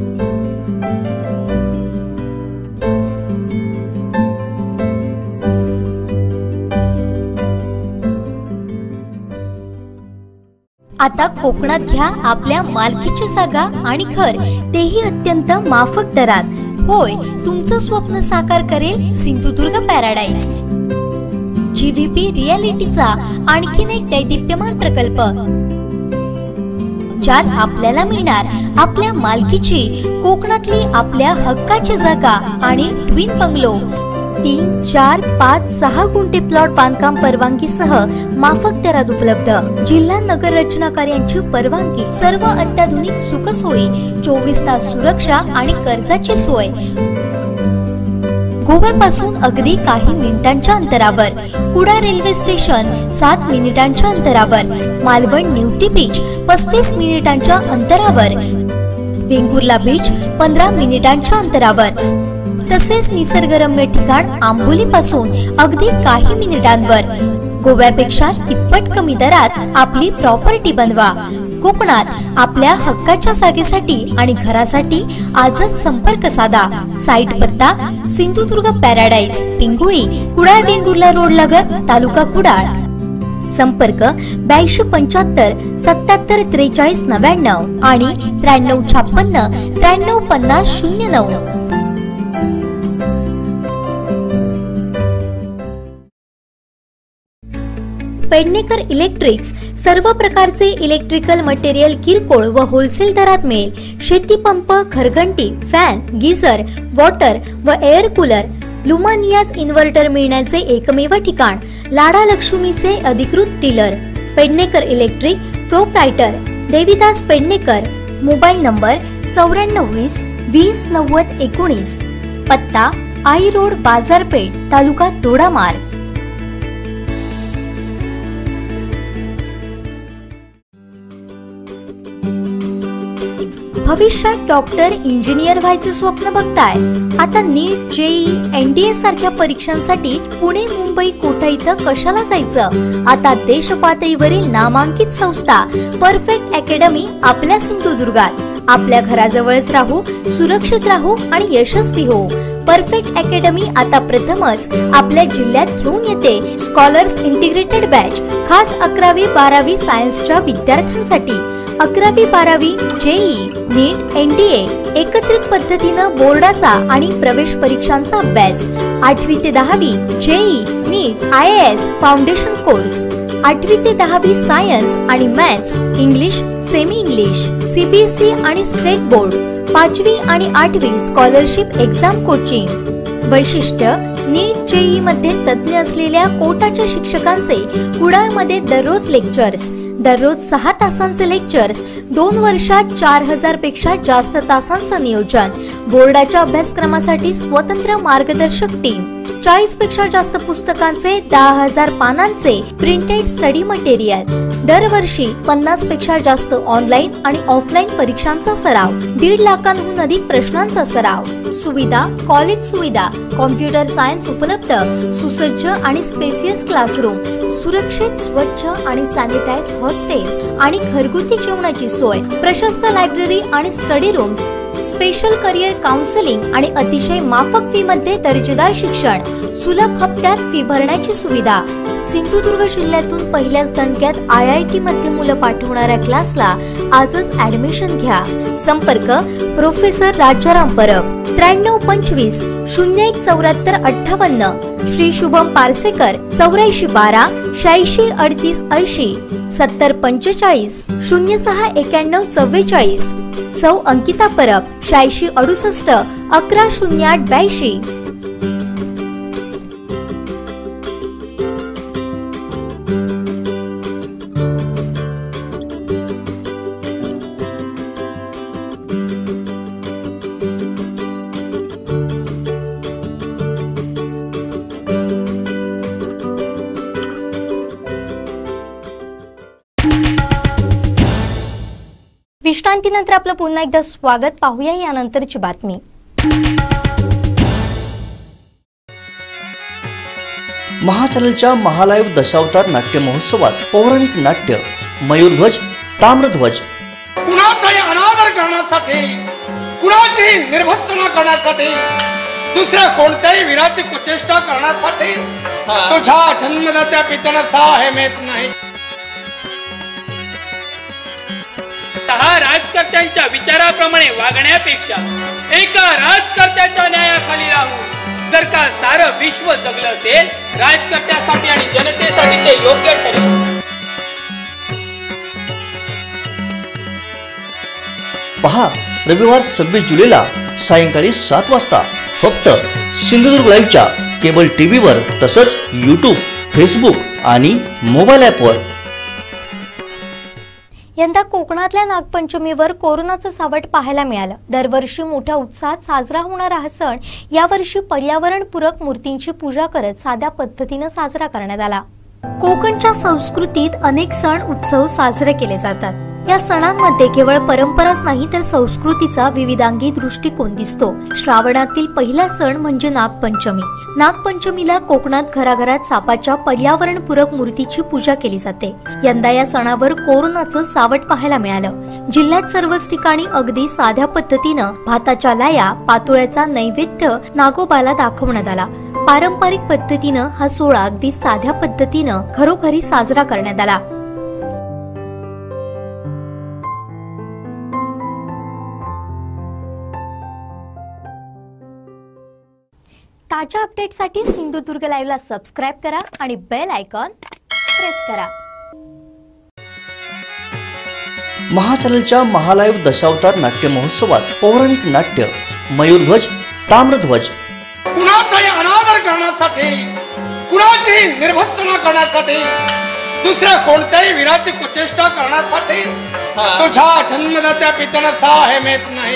आता कोकणात घ्या आपल्या मालकीची जागा आणि घर, तेही अत्यंत माफक दरात. होय, तुमचं स्वप्न साकार करेल सिंधुदुर्ग पॅराडाईज. GVP रियालिटीचा आणखीन एक दैदिप्यमान प्रकल्प, ज्यात आपल्याला मिळणार आपल्या मालकीची कोकणातली आपल्या हक्काची जागा आणि ट्विन बंगलो. 3, 4, 5, 6 गुंठे प्लॉट बांधकाम परवानगीसह माफक दरात उपलब्ध. जिल्हा नगर रचना कार्यांची परवानगी, सर्व अत्याधुनिक सुखसोयी, 24 तास सुरक्षा आणि कर्जाची सोय. गोव्यापासून अगदी काही मिनिटांच्या अंतरावर. कुडा रेल्वे स्टेशन 7 मिनिटांच्या अंतरावर. मालवण निवती बीच 35 मिनिटांच्या अंतरावर. वेंगुर्ला बीच 15 मिनिटांच्या अंतरावर. तसेच निसर्गरम्य ठिकाण आंबोली पासून अगदी काही मिनिटांवर. गोव्यापेक्षा तिप्पट कमी दरात आपली प्रॉपर्टी बनवा. कोकणात आपल्या हक्काच्या जागेसाठी आणि घरासाठी आजच संपर्क साधा. साईट पत्ता सिंधुदुर्ग पॅराडाईज, पिंगुळी, कुडाळ वेंगुर्ला रोड लगत, तालुका कुडाळ. संपर्क 8275 77 43 99 आणि 9356 9350 09. पेडणेकर इलेक्ट्रिक्स सर्व प्रकारचे इलेक्ट्रिकल मटेरियल किरकोळ व होलसेल दरात मिळेल. शेती पंप, घरघंटी, फॅन, गीझर, वॉटर व एअर कूलर, लुमानियाज इन्व्हर्टर मिळण्याचे एकमेव ठिकाण. लाडा लक्ष्मीचे अधिकृत dealer. Pednekar electric, proprietor Devidas Pednekar. Mobile number 9420 20 90 19. पत्ता आई रोड, बाजारपेठ, तालुका दोडामार्ग. भविष्यात डॉक्टर, इंजिनियर व्हायचे स्वप्न बघताय? आता नीट, JEE, NDA सारख्या परीक्षांसाठी पुणे, मुंबई, कोटा इथं कशाला जायचं? आता देश पातळीवरील नामांकित संस्था परफेक्ट अकॅडमी आपल्या सिंधुदुर्गात. आपल्या घराजवळच राहू, सुरक्षित राहू आणि यशस्वी हो. परफेक्ट अकॅडमी आता प्रथमच आपल्या जिल्ह्यात घेऊन येते स्कॉलर्स इंटिग्रेटेड बॅच, खास 11वी 12वी सायन्सच्या विद्यार्थ्यांसाठी. 11वी 12वी JEE, नीट, NDA एकत्रित पद्धतीनं बोर्डाचा आणि प्रवेश परीक्षांचा अभ्यास. 8वी ते 10वी JEE, NEET, IAS foundation course. 8वी ते 10वी सायन्स आणि maths, English, semi English, CBSE आणि स्टेट बोर्ड. 5वी आणि 8वी स्कॉलरशिप एक्झाम कोचिंग. वैशिष्ट्य, नीट, JEE मध्ये तज्ञ असलेल्या कोटाच्या शिक्षकांचे कुडाळमध्ये दररोज लेक्चर्स. दररोज 6 तासांचे लेक्चर्स. 2 वर्षात 4000 पेक्षा जास्त तासांचं नियोजन. बोर्डाच्या अभ्यासक्रमासाठी स्वतंत्र मार्गदर्शक टीम. 40 पेक्षा जास्त पुस्तकांचे, 10,000 पानांचे प्रिंटेड स्टडी मटेरियल. दरवर्षी 50 पेक्षा जास्त ऑनलाईन आणि ऑफलाईन परीक्षांचा सराव. 1.5 लाखांहून अधिक प्रश्नांचा सराव. सुविधा, कॉलेज सुविधा, कॉम्प्युटर सायन्स उपलब्ध, सुसज्ज आणि स्पेसियस क्लासरूम, सुरक्षित, स्वच्छ आणि सॅनिटाइज हॉस्टेल आणि घरगुती जेवणाची सोय, प्रशस्त लायब्ररी आणि study rooms, special career counselling आणि अतिशय माफक फी मध्ये दर्जेदार शिक्षण, सुलभ हप्त्यात फी भरण्याची सुविधा. सिंधुदुर्ग जिल्ह्यातून पहिल्याच दणक्यात IIT मध्ये मुलं पाठवणाऱ्या क्लासला आजच ऍडमिशन घ्या. संपर्क प्रोफेसर राजाराम परब. 9325 01 74 58. श्री शुभम पारसेकर. 84 12 86 38 80. 70 45 06 91 44. सौ अंकिता परब. 86 68 11 08 82. विश्रांतीनंतर आपलं पुन्हा एकदा स्वागत. पाहूया यानंतरची बातमी. महाचॅनलच्या महालाईव्ह दशावतार नाट्य महोत्सवात पौराणिक नाट्य मयूरध्वज ताम्रध्वज. कुणाचाही अनादर करण्यासाठी, कुणाचीही निर्भत्सना करण्यासाठी, दुसऱ्या कोणत्याही वीराची कुचेष्टा करण्यासाठी तुझ्या जन्मदात्या पित्यानं सहाय्य मिळत नाही. राजकर्त्यांच्या विचाराप्रमाणे वागण्यापेक्षा एका राजकर्त्याच्या न्यायाखाली राहून जर का सारं विश्व जगलं असेल, राजकर्त्यासाठी आणि जनतेसाठी ते योग्य ठरेल. पहा रविवार 26 जुलैला सायंकाळी 7 वाजता फक्त सिंधुदुर्ग लाईव्हच्या केबल टीव्हीवर तसंच यूट्यूब, फेसबुक आणि मोबाईल ॲपवर. यंदा कोकणातल्या नागपंचमीवर कोरोनाचं सावट पाहायला मिळालं. दरवर्षी मोठ्या उत्साहात साजरा होणारा हा सण यावर्षी पर्यावरणपूरक मूर्तींची पूजा करत साध्या पद्धतीनं साजरा करण्यात आला. कोकणच्या संस्कृतीत अनेक सण उत्सव साजरे केले जातात. या सणांमध्ये केवळ परंपराच नाही तर संस्कृतीचा विविधांगी दृष्टिकोन दिसतो. श्रावणातील पहिला सण म्हणजे नागपंचमी. नागपंचमीला कोकणात घराघरात सापाच्या पर्यावरणपूरक मूर्तीची पूजा केली जाते. यंदा या सणावर कोरोनाचं सावट पाहायला मिळालं. जिल्ह्यात सर्वच ठिकाणी अगदी साध्या पद्धतीनं भाताच्या लाया, पातोळ्याचा नैवेद्य नागोबाला दाखवण्यात आला. पारंपरिक पद्धतीनं हा सोहळा अगदी साध्या पद्धतीनं घरोघरी साजरा करण्यात आला. ताज्या अपडेटसाठी सिंधुदुर्ग लाईव्हला सबस्क्राईब करा आणि बेल आयकॉन प्रेस करा. महाचॅनलच्या महालाईव्ह दशावतार नाट्य महोत्सवात पौराणिक नाट्य मयूरध्वज ताम्रध्वज. कुणाचाही अनादर करण्यासाठी, कुणाचीही निर्भत्सना करण्यासाठी, दुसऱ्या कोणत्याही वीराची कुचेष्टा करण्यासाठी तुझ्या जन्मदात्या पित्यानं सहाय्य मिळत नाही.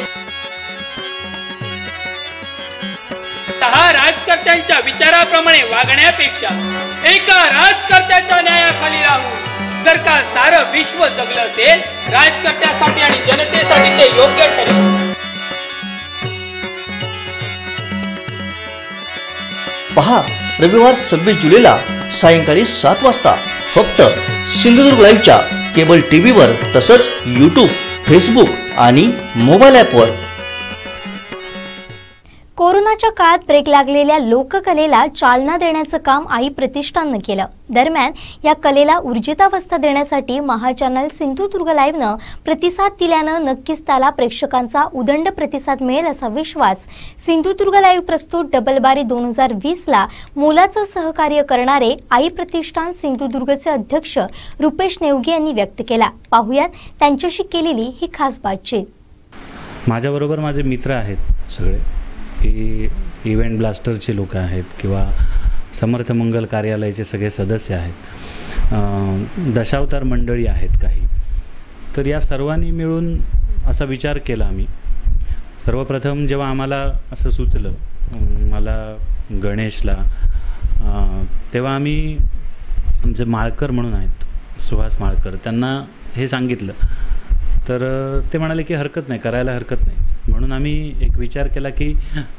राजकर्त्यांच्या विचाराप्रमाणे वागण्यापेक्षा एका राजकर्त्याच्या न्यायाखाली राहून जर का सारं विश्व जगलं असेल, राजकर्त्यासाठी आणि जनतेसाठी ते योग्य ठरेल. पहा रविवार 26 जुलैला सायंकाळी 7 वाजता फक्त सिंधुदुर्ग लाईव्हच्या केबल टीव्हीवर तसंच यूट्यूब, फेसबुक आणि मोबाईल ॲपवर. कोरोनाच्या काळात ब्रेक लागलेल्या लोककलेला चालना देण्याचं काम आई प्रतिष्ठाननं केलं. दरम्यान या कलेला ऊर्जितावस्था देण्यासाठी महाचॅनल सिंधुदुर्ग लाईव्हनं प्रतिसाद दिल्यानं नक्कीच त्याला प्रेक्षकांचा उदंड प्रतिसाद मिळेल असा विश्वास सिंधुदुर्ग लाईव्ह प्रस्तुत डबलबारी 2020ला मोलाचं सहकार्य करणारे आई प्रतिष्ठान सिंधुदुर्गचे अध्यक्ष रुपेश नेवगे यांनी व्यक्त केला. पाहुयात त्यांच्याशी केलेली ही खास बातचीत. माझ्याबरोबर माझे मित्र आहेत सगळे, इव्हेंट ब्लास्टरचे लोक आहेत किंवा समर्थ मंगल कार्यालयाचे सगळे सदस्य आहेत, दशावतार मंडळी आहेत काही. तर या सर्वांनी मिळून असा विचार केला आम्ही. सर्वप्रथम जेव्हा आम्हाला असं सुचलं, मला गणेशला, तेव्हा आम्ही आमचे माळकर म्हणून आहेत सुहास माळकर, त्यांना हे सांगितलं. तर ते म्हणाले की हरकत नाही, करायला हरकत नाही. म्हणून आम्ही एक विचार केला की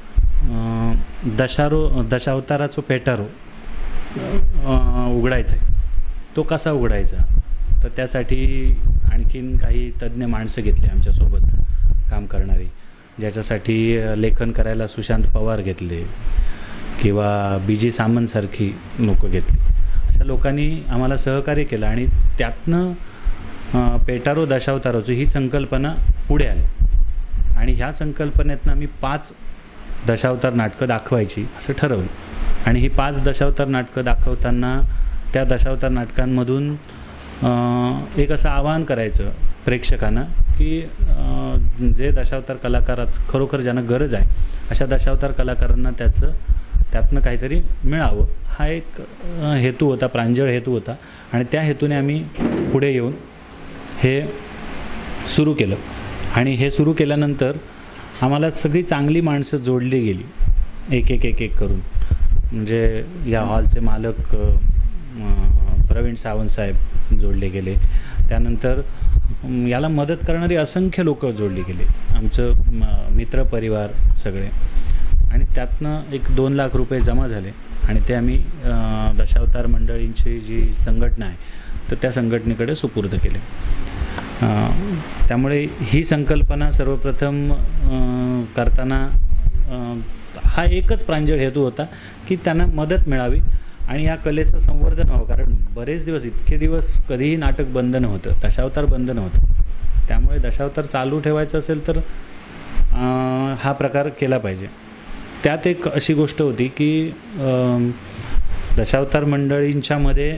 दशावताराचा पेटारो उघडायचा आहे. तो कसा उघडायचा, तर त्यासाठी आणखीन काही तज्ज्ञ माणसं घेतली आमच्यासोबत काम करणारी, ज्याच्यासाठी लेखन करायला सुशांत पवार घेतले किंवा BG सामंतसारखी लोकं घेतली. अशा लोकांनी आम्हाला सहकार्य केलं आणि त्यातनं पेटारो दशावताराची ही संकल्पना पुढे आली. आणि ह्या संकल्पनेतनं आम्ही 5 दशावतार नाटकं दाखवायची असं ठरवलं. आणि ही 5 दशावतार नाटकं दाखवताना त्या दशावतार नाटकांमधून एक असं आवाहन करायचं प्रेक्षकांना की जे दशावतार कलाकारात खरोखर ज्यांना गरज आहे अशा दशावतार कलाकारांना त्यातनं काहीतरी मिळावं, हा एक हेतू होता, प्रांजळ हेतू होता. आणि त्या हेतूने आम्ही पुढे येऊन हे सुरू केलं. आणि हे सुरू केल्यानंतर आम्हाला सगळी चांगली माणसं जोडली गेली एक करून. म्हणजे या हॉलचे मालक प्रवीण सावंत साहेब, जोडले गेले. त्यानंतर याला मदत करणारी असंख्य लोक जोडली गेले, आमचं मित्रपरिवार सगळे. आणि त्यातनं एक 2 लाख रुपये जमा झाले आणि ते आम्ही दशावतार मंडळींची जी संघटना आहे तर त्या संघटनेकडे सुपूर्द केले. त्यामुळे ही संकल्पना सर्वप्रथम करताना हा एकच प्रांजळ हेतू होता की त्यांना मदत मिळावी आणि या कलेचं संवर्धन व्हावं. कारण बरेच दिवस, इतके दिवस कधीही नाटक बंद नव्हतं, दशावतार बंद नव्हतं. त्यामुळे दशावतार चालू ठेवायचं असेल तर हा प्रकार केला पाहिजे. त्यात एक अशी गोष्ट होती की दशावतार मंडळींच्यामध्ये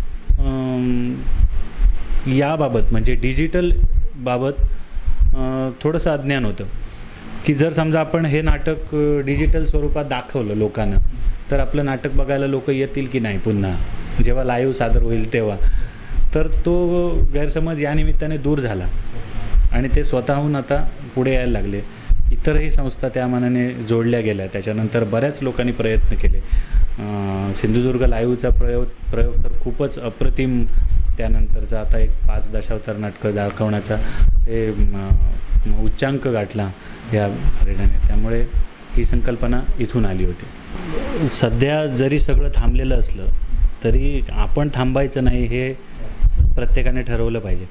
याबाबत म्हणजे डिजिटल बाबत थोडंसं अज्ञान होतं की जर समजा आपण हे नाटक डिजिटल स्वरूपात दाखवलं लोकांना तर आपलं नाटक बघायला लोक येतील की नाही पुन्हा जेव्हा लाईव्ह सादर होईल तेव्हा. तर तो गैरसमज या निमित्ताने दूर झाला आणि ते स्वतःहून आता पुढे यायला लागले. इतरही संस्था त्या मानाने जोडल्या गेल्या. त्याच्यानंतर बऱ्याच लोकांनी प्रयत्न केले. सिंधुदुर्ग लाईव्हचा प्रयोग तर खूपच अप्रतिम. त्यानंतरचा आता एक 5 दशावतार नाटकं दाखवण्याचा ते उच्चांक गाठला या रेड्याने. त्यामुळे ही संकल्पना इथून आली होती. सध्या जरी सगळं थांबलेलं असलं तरी आपण थांबायचं नाही हे प्रत्येकाने ठरवलं पाहिजे.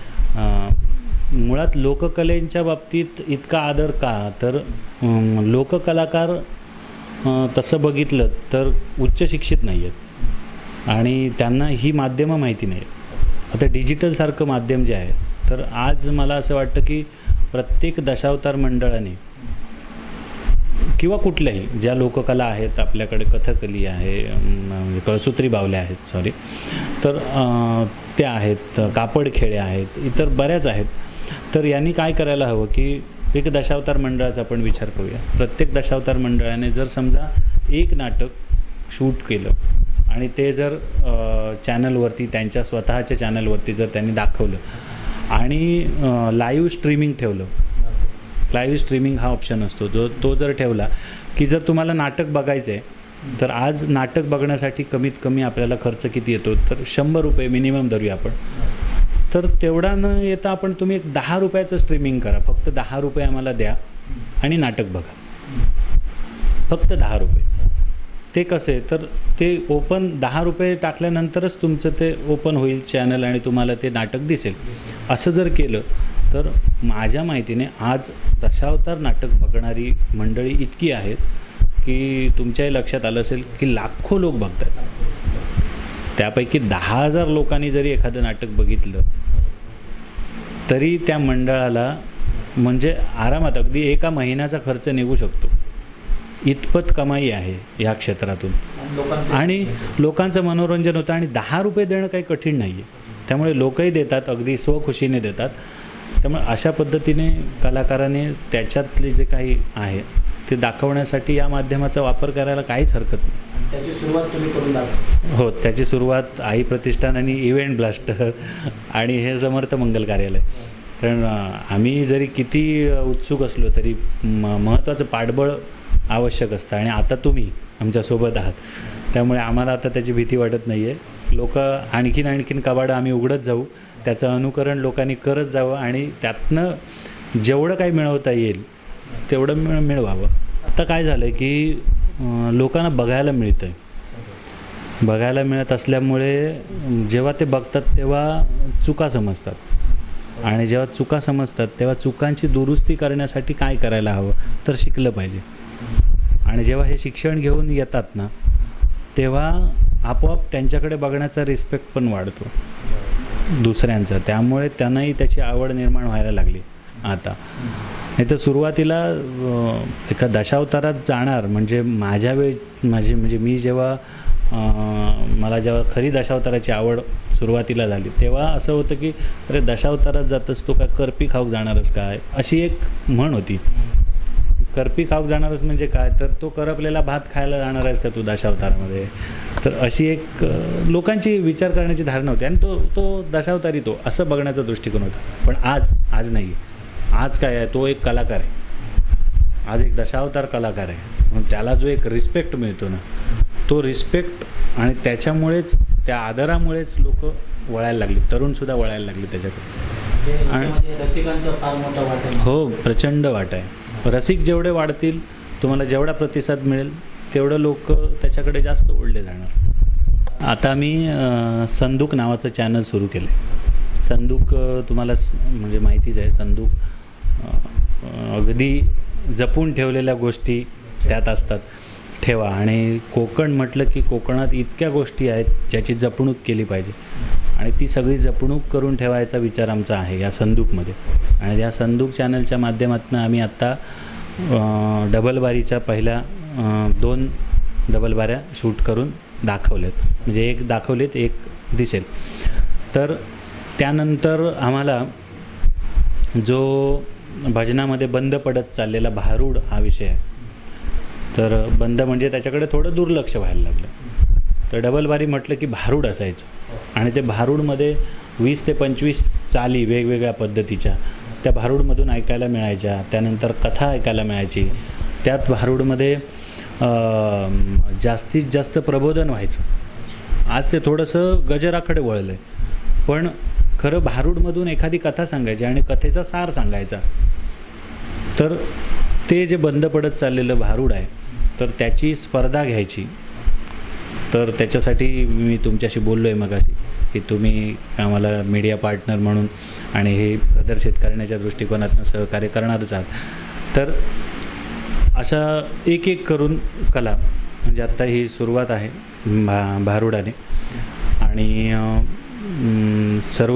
मुळात लोककलेच्या बाबतीत इतका आदर का, तर लोककलाकार तसं बघितलं तर उच्च शिक्षित नाही आहेत आणि त्यांना ही माध्यमं माहिती नाही. आता डिजिटलसारखं माध्यम जे आहे तर आज मला असं वाटतं की प्रत्येक दशावतार मंडळाने किंवा कुठल्याही ज्या लोककला आहेत आपल्याकडे, कथकली आहे, कळसूत्री बावल्या आहेत तर त्या आहेत, कापड खेळे आहेत, इतर बऱ्याच आहेत. तर यांनी काय करायला हवं की एक दशावतार मंडळाचा आपण विचार करूया. प्रत्येक दशावतार मंडळाने जर समजा एक नाटक शूट केलं आणि ते जर चॅनलवरती, त्यांच्या स्वतःच्या चॅनलवरती जर त्यांनी दाखवलं आणि लाईव्ह स्ट्रीमिंग ठेवलं, लाईव्ह स्ट्रीमिंग हा ऑप्शन असतो तो जर ठेवला की जर तुम्हाला नाटक बघायचं आहे तर आज नाटक बघण्यासाठी कमीत कमी आपल्याला खर्च किती येतो तर 100 रुपये मिनिमम धरूया आपण. तर तेवढा न येता आपण तुम्ही एक 10 रुपयाचं स्ट्रीमिंग करा, फक्त 10 रुपये आम्हाला द्या आणि नाटक बघा, फक्त 10 रुपये. ते कसे तर ते ओपन 10 रुपये टाकल्यानंतरच तुमचं ते ओपन होईल चॅनल आणि तुम्हाला ते नाटक दिसेल. असं जर केलं तर माझ्या माहितीने आज दशावतार नाटक बघणारी मंडळी इतकी आहेत की तुमच्याही लक्षात आलं असेल की लाखो लोक बघतात. त्यापैकी 10,000 लोकांनी जरी एखादं नाटक बघितलं तरी त्या मंडळाला म्हणजे आरामात अगदी एका महिन्याचा खर्च निघू शकतो. इतपत कमाई आहे या क्षेत्रातून आणि लोकांचं मनोरंजन होतं. आणि 10 रुपये देणं काही कठीण नाही आहे. त्यामुळे लोकही देतात, अगदी स्वखुशीने देतात. त्यामुळे अशा पद्धतीने कलाकाराने त्याच्यातले जे काही आहे ते दाखवण्यासाठी या माध्यमाचा वापर करायला काहीच हरकत नाही. त्याची सुरुवात तुम्ही करून दाखवा. हो, त्याची सुरुवात आई प्रतिष्ठान आणि इव्हेंट ब्लास्टर आणि हे समर्थ मंगल कार्यालय. कारण आम्ही जरी किती उत्सुक असलो तरी महत्त्वाचं पाठबळ आवश्यक असतं आणि आता तुम्ही आमच्यासोबत आहात. त्यामुळे आम्हाला आता त्याची भीती वाटत नाही आहे. लोक आणखीन कबाडं आम्ही उघडत जाऊ, त्याचं अनुकरण लोकांनी करत जावं आणि त्यातनं जेवढं काही मिळवता येईल तेवढं मिळवावं. आता काय झालं आहे की लोकांना बघायला मिळतं आहे. बघायला मिळत असल्यामुळे जेव्हा ते बघतात तेव्हा चुका समजतात आणि जेव्हा चुका समजतात तेव्हा चुकांची दुरुस्ती करण्यासाठी काय करायला हवं तर शिकलं पाहिजे. आणि जेव्हा हे शिक्षण घेऊन येतात ना तेव्हा आपोआप त्यांच्याकडे बघण्याचा रिस्पेक्ट पण वाढतो दुसऱ्यांचा. त्यामुळे त्यांनाही त्याची आवड निर्माण व्हायला लागली आता. नाही तर सुरुवातीला एका दशावतारात जाणार म्हणजे म्हणजे मी जेव्हा मला जेव्हा खरी दशावताराची आवड सुरुवातीला झाली तेव्हा असं होतं की अरे दशावतारात जातस तो काय करपी खाऊक जाणारच काय, अशी एक म्हण होती. करपी खाऊक जाणारच म्हणजे काय तर तो करपलेला भात खायला जाणार आहेस का तू दशावतारामध्ये. तर अशी एक लोकांची विचार करण्याची धारणा होती आणि तो दशावतारी तो असं बघण्याचा दृष्टिकोन होता. पण आज नाही आहे. आज काय आहे, तो एक कलाकार आहे. आज एक दशावतार कलाकार आहे. म्हणून त्याला जो एक रिस्पेक्ट मिळतो ना तो रिस्पेक्ट आणि त्याच्यामुळेच त्या आदरामुळेच लोक वळायला लागली, तरुण सुद्धा वळायला लागली त्याच्याकडे. आणि रसिकांचा फार मोठा वाटा आहे. हो, प्रचंड वाटा आहे. रसिक जेवढे वाढतील, तुम्हाला जेवढा प्रतिसाद मिळेल तेवढं लोक त्याच्याकडे जास्त ओढले जाणार. आता मी संदूक नावाचं चॅनल सुरू केलं आहे. संदूक तुम्हाला म्हणजे माहितीच आहे. संदूक अगदी जपून ठेवलेल्या गोष्टी त्यात असतात. ठेवा. आणि कोकण म्हटलं की कोकणात इतक्या गोष्टी आहेत ज्याची जपणूक केली पाहिजे आणि ती सगळी जपणूक करून ठेवायचा विचार आमचा आहे या संदूकमध्ये. आणि या संदूक चॅनलच्या माध्यमातून आम्ही आत्ता डबलबारीच्या पहिल्या 2 डबलबाऱ्या शूट करून दाखवलेत. म्हणजे एक दाखवलेत, एक दिसेल. तर त्यानंतर आम्हाला जो भजनामध्ये बंद पडत चाललेला भारूड हा विषय आहे. तर बंद म्हणजे त्याच्याकडे थोडं दुर्लक्ष व्हायला लागलं. तर डबलबारी म्हटलं की भारूड असायचं आणि ते भारूडमध्ये 20 ते 25 चाली वेगवेगळ्या पद्धतीच्या त्या भारूडमधून ऐकायला मिळायच्या. त्यानंतर कथा ऐकायला मिळायची. त्यात भारूडमध्ये जास्तीत जास्त प्रबोधन व्हायचं. आज ते थोडंसं गजराकडे वळलं आहे, पण खरं भारूडमधून एखादी कथा सांगायची आणि कथेचा सार सांगायचा. तर ते जे बंद पडत चाललेलं भारूड आहे, तर त्याची स्पर्धा घ्यायची. तर त्याच्यासाठी मी तुमच्याशी बोललो आहे मगाशी की तुम्ही आम्हाला मीडिया पार्टनर म्हणून आणि हे प्रदर्शित करण्याच्या दृष्टिकोनातून सहकार्य करणारच आहात. तर अशा एक एक करून कला म्हणजे आत्ता ही सुरुवात आहे भारूडाने. आणि सर्व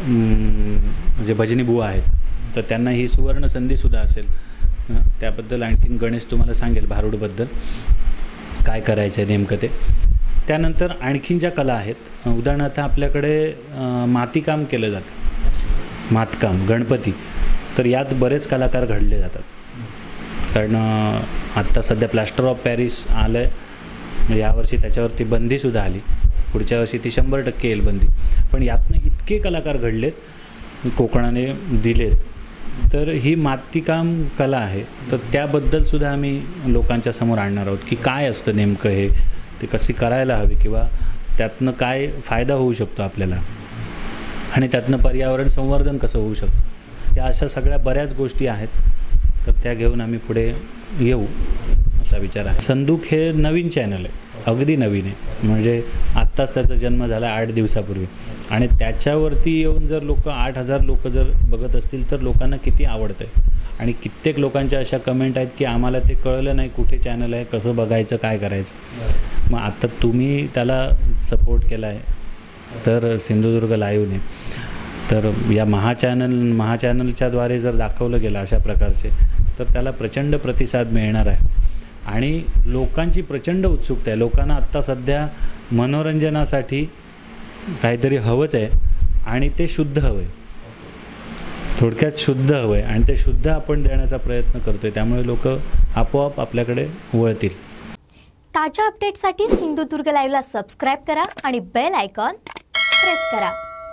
जे भजनी बुवा आहेत तर त्यांना ही सुवर्ण संधीसुद्धा असेल. त्याबद्दल आणखीन गणेश तुम्हाला सांगेल भारूडबद्दल काय करायचं आहे नेमकं ते. त्यानंतर आणखीन ज्या कला आहेत, उदाहरणार्थ आपल्याकडे मातीकाम केलं जातं, मातकाम, गणपती. तर यात बरेच कलाकार घडले जातात. कारण आत्ता सध्या प्लॅस्टर ऑफ पॅरिस आलं आहे. यावर्षी त्याच्यावरती बंदीसुद्धा आली. पुढच्या वर्षी ती 100% येईल बंदी. पण यातनं इतके कलाकार घडलेत, कोकणाने दिलेत. तर ही मातीकाम कला आहे. तर त्याबद्दलसुद्धा आम्ही लोकांच्या समोर आणणार आहोत की काय असतं नेमकं हे, ते कशी करायला हवी किंवा त्यातनं काय फायदा होऊ शकतो आपल्याला आणि त्यातनं पर्यावरण संवर्धन कसं होऊ शकतं. या अशा सगळ्या बऱ्याच गोष्टी आहेत. तर त्या घेऊन आम्ही पुढे येऊ असा विचार आहे. संदूक हे नवीन चॅनल आहे, अगदी नवीन आहे. म्हणजे आत्ताच त्याचा जन्म झाला 8 दिवसापूर्वी. आणि त्याच्यावरती येऊन जर लोक 8,000 लोक जर बघत असतील तर लोकांना किती आवडतं आहे. आणि कित्येक लोकांच्या अशा कमेंट आहेत की आम्हाला ते कळलं नाही कुठे चॅनल आहे, कसं बघायचं, काय करायचं. मग आता तुम्ही त्याला सपोर्ट केला आहे तर सिंधुदुर्ग लाईव्हने. तर या महाचॅनलच्याद्वारे जर दाखवलं गेलं अशा प्रकारचे तर त्याला प्रचंड प्रतिसाद मिळणार आहे. आणि लोकांची प्रचंड उत्सुकता आहे. लोकांना आत्ता सध्या मनोरंजनासाठी काहीतरी हवंच आहे आणि ते शुद्ध हवं आहे. थोडक्यात शुद्ध हवं आहे आणि ते शुद्ध आपण देण्याचा प्रयत्न करतो आहे. त्यामुळे लोक आपोआप आपल्याकडे वळतील. ताज्या अपडेटसाठी सिंधुदुर्ग लाईव्हला सबस्क्राईब करा आणि बेल आयकॉन प्रेस करा.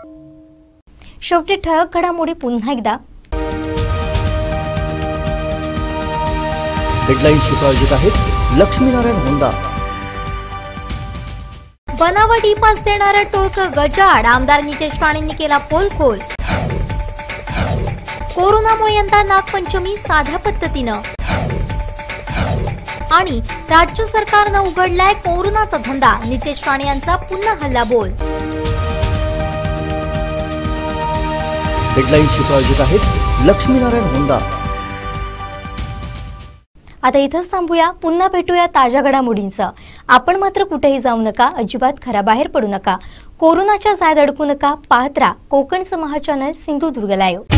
शेवटी ठळक घडामोडी पुन्हा एकदा. हेडलाईन्सची प्रायोजक आहेत लक्ष्मीनारायण होंडा. बनावट ई पास देणारं टोळकं गजाआड, आमदार नितेश राणेंनी केला पोलखोल. कोरोनामुळे यंदा नागपंचमी साध्या पद्धतीनं. आणि राज्य सरकारनं उघडलाय कोरोनाचा धंदा, नितेश राणे यांचा पुन्हा हल्लाबोल. हेडलाईन्सची प्रायोजक आहेत लक्ष्मीनारायण होंडा. आता इथंच थांबूया. पुन्हा भेटूया ताज्या घडामोडींचं. आपण मात्र कुठेही जाऊ नका, अजिबात घराबाहेर पडू नका, कोरोनाच्या जाळ्यात अडकू नका. पाहत राहा कोकणचं महाचॅनल Sindhudurg live.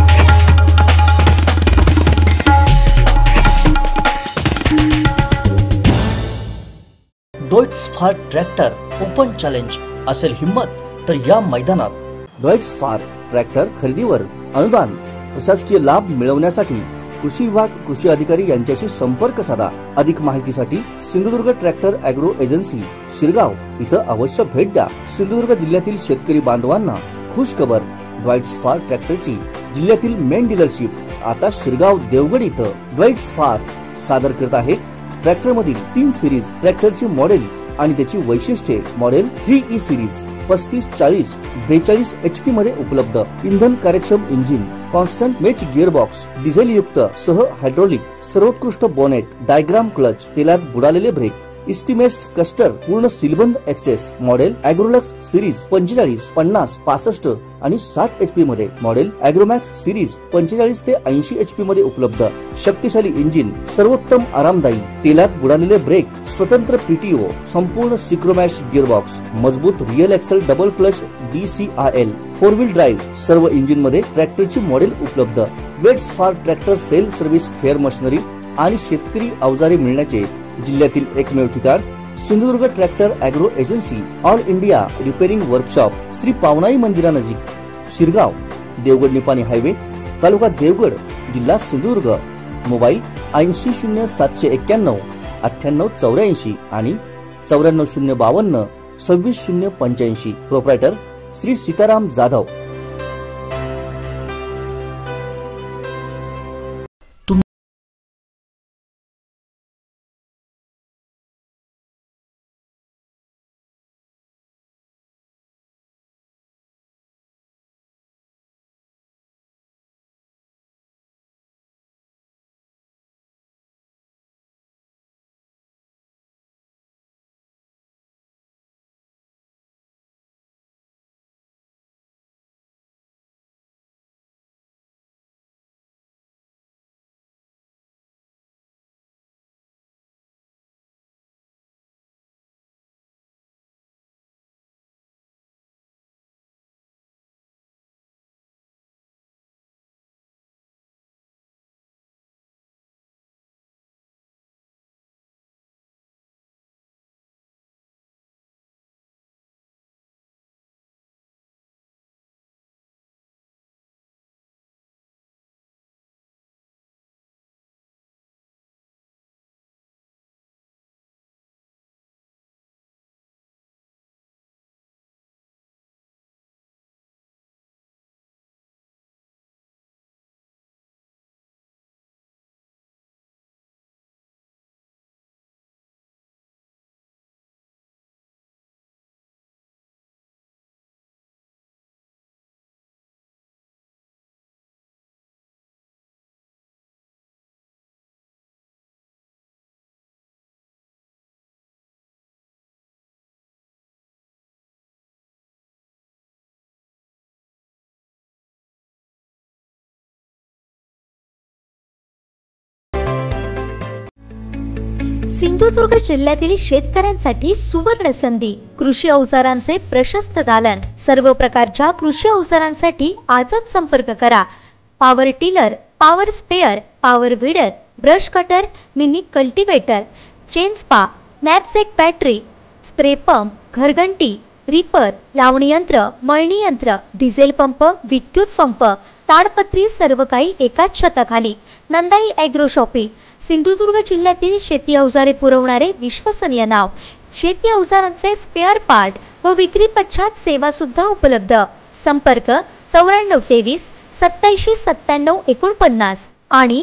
Deutz Fahr tractor open challenge असेल हिम्मत तर या मैदानात. डॉइट्सफार ट्रॅक्टर खरेदीवर अनुदान, प्रशासकीय लाभ मिळवण्यासाठी कृषी विभाग, कृषी अधिकारी यांच्याशी संपर्क साधा. अधिक माहितीसाठी Sindhudurg tractor agro agency Shirgaon इथं अवश्य भेट द्या. सिंधुदुर्ग जिल्ह्यातील शेतकरी बांधवांना खुश खबर, डॉइट्सफार ट्रॅक्टरची जिल्ह्यातील मेन डीलरशिप आता शिरगाव देवगड इथं डॉइट्सफार सादर करत आहे. ट्रॅक्टर मधील 3 सिरीज ट्रॅक्टरची मॉडेल आणि त्याची वैशिष्ट्ये. मॉडेल 3E सिरीज 3540 42 HP मध्ये उपलब्ध. इंधन कार्यक्षम engine, constant mesh gearbox, diesel युक्त सह हायड्रोलिक, सर्वोत्कृष्ट बोनेट, डायग्राम क्लच, तेलात बुडालेले ब्रेक, इस्टिमेट कस्टर, पूर्ण सीलबंद एक्सेस. मॉडेल ॲग्रोलक्स सिरीज 45, 50, 65 आणि 60 HP मध्ये. मॉडेल ॲग्रोमॅक्स सिरीज 45 ते 80 HP मध्ये उपलब्ध. शक्तिशाली इंजिन, सर्वोत्तम आरामदायी, तेलात बुडालेले ब्रेक, स्वतंत्र PTO, संपूर्ण सिक्रोमॅश गिअरबॉक्स, मजबूत rear axle double clutch DCRL, 4 wheel drive. सर्व इंजिन मध्ये ट्रॅक्टरची मॉडेल उपलब्ध. वेट्स फॉर ट्रॅक्टर सेल सर्व्हिस, फेअर मशिनरी आणि शेतकरी अवजारे मिळण्याचे जिल्ह्यातील एकमेव ठिकाण Sindhudurg tractor agro agency, all India repairing workshop, Shri Pavanai मंदिरानजीक, शिरगाव, देवगड निपाणी हायवे, तालुका देवगड, जिल्हा सिंधुदुर्ग. मोबाईल 800791 9884 आणि 94052 26085. प्रोप्रायटर श्री सीताराम जाधव. सिंधुदुर्ग जिल्ह्यातील शेतकऱ्यांसाठी सुवर्ण संधी. कृषी अवजारांचे प्रशस्त दालन. सर्व प्रकारच्या कृषी अवजारांसाठी आजच संपर्क करा. Power tiller, power spare, power weeder, brush cutter, mini cultivator, chain saw, knapsack battery, spray pump, घरघंटी, रिपर, लावणी यंत्र, मळणी यंत्र, डिझेल पंप, विद्युत पंप, ताडपत्री सर्व काही एकाच छताखाली. Nandai agro shoppe. सिंधुदुर्ग जिल्ह्यातील शेती अवजारे पुरवणारे विश्वसनीय नाव. शेती अवजारांचे स्पेअर पार्ट व विक्री पश्चात सेवा सुद्धा उपलब्ध. संपर्क 9423 8797 49 आणि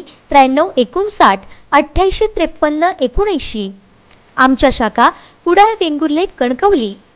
9359 8853 79. आमच्या शाखा कुडाळ, वेंगुर्ले, कणकवली,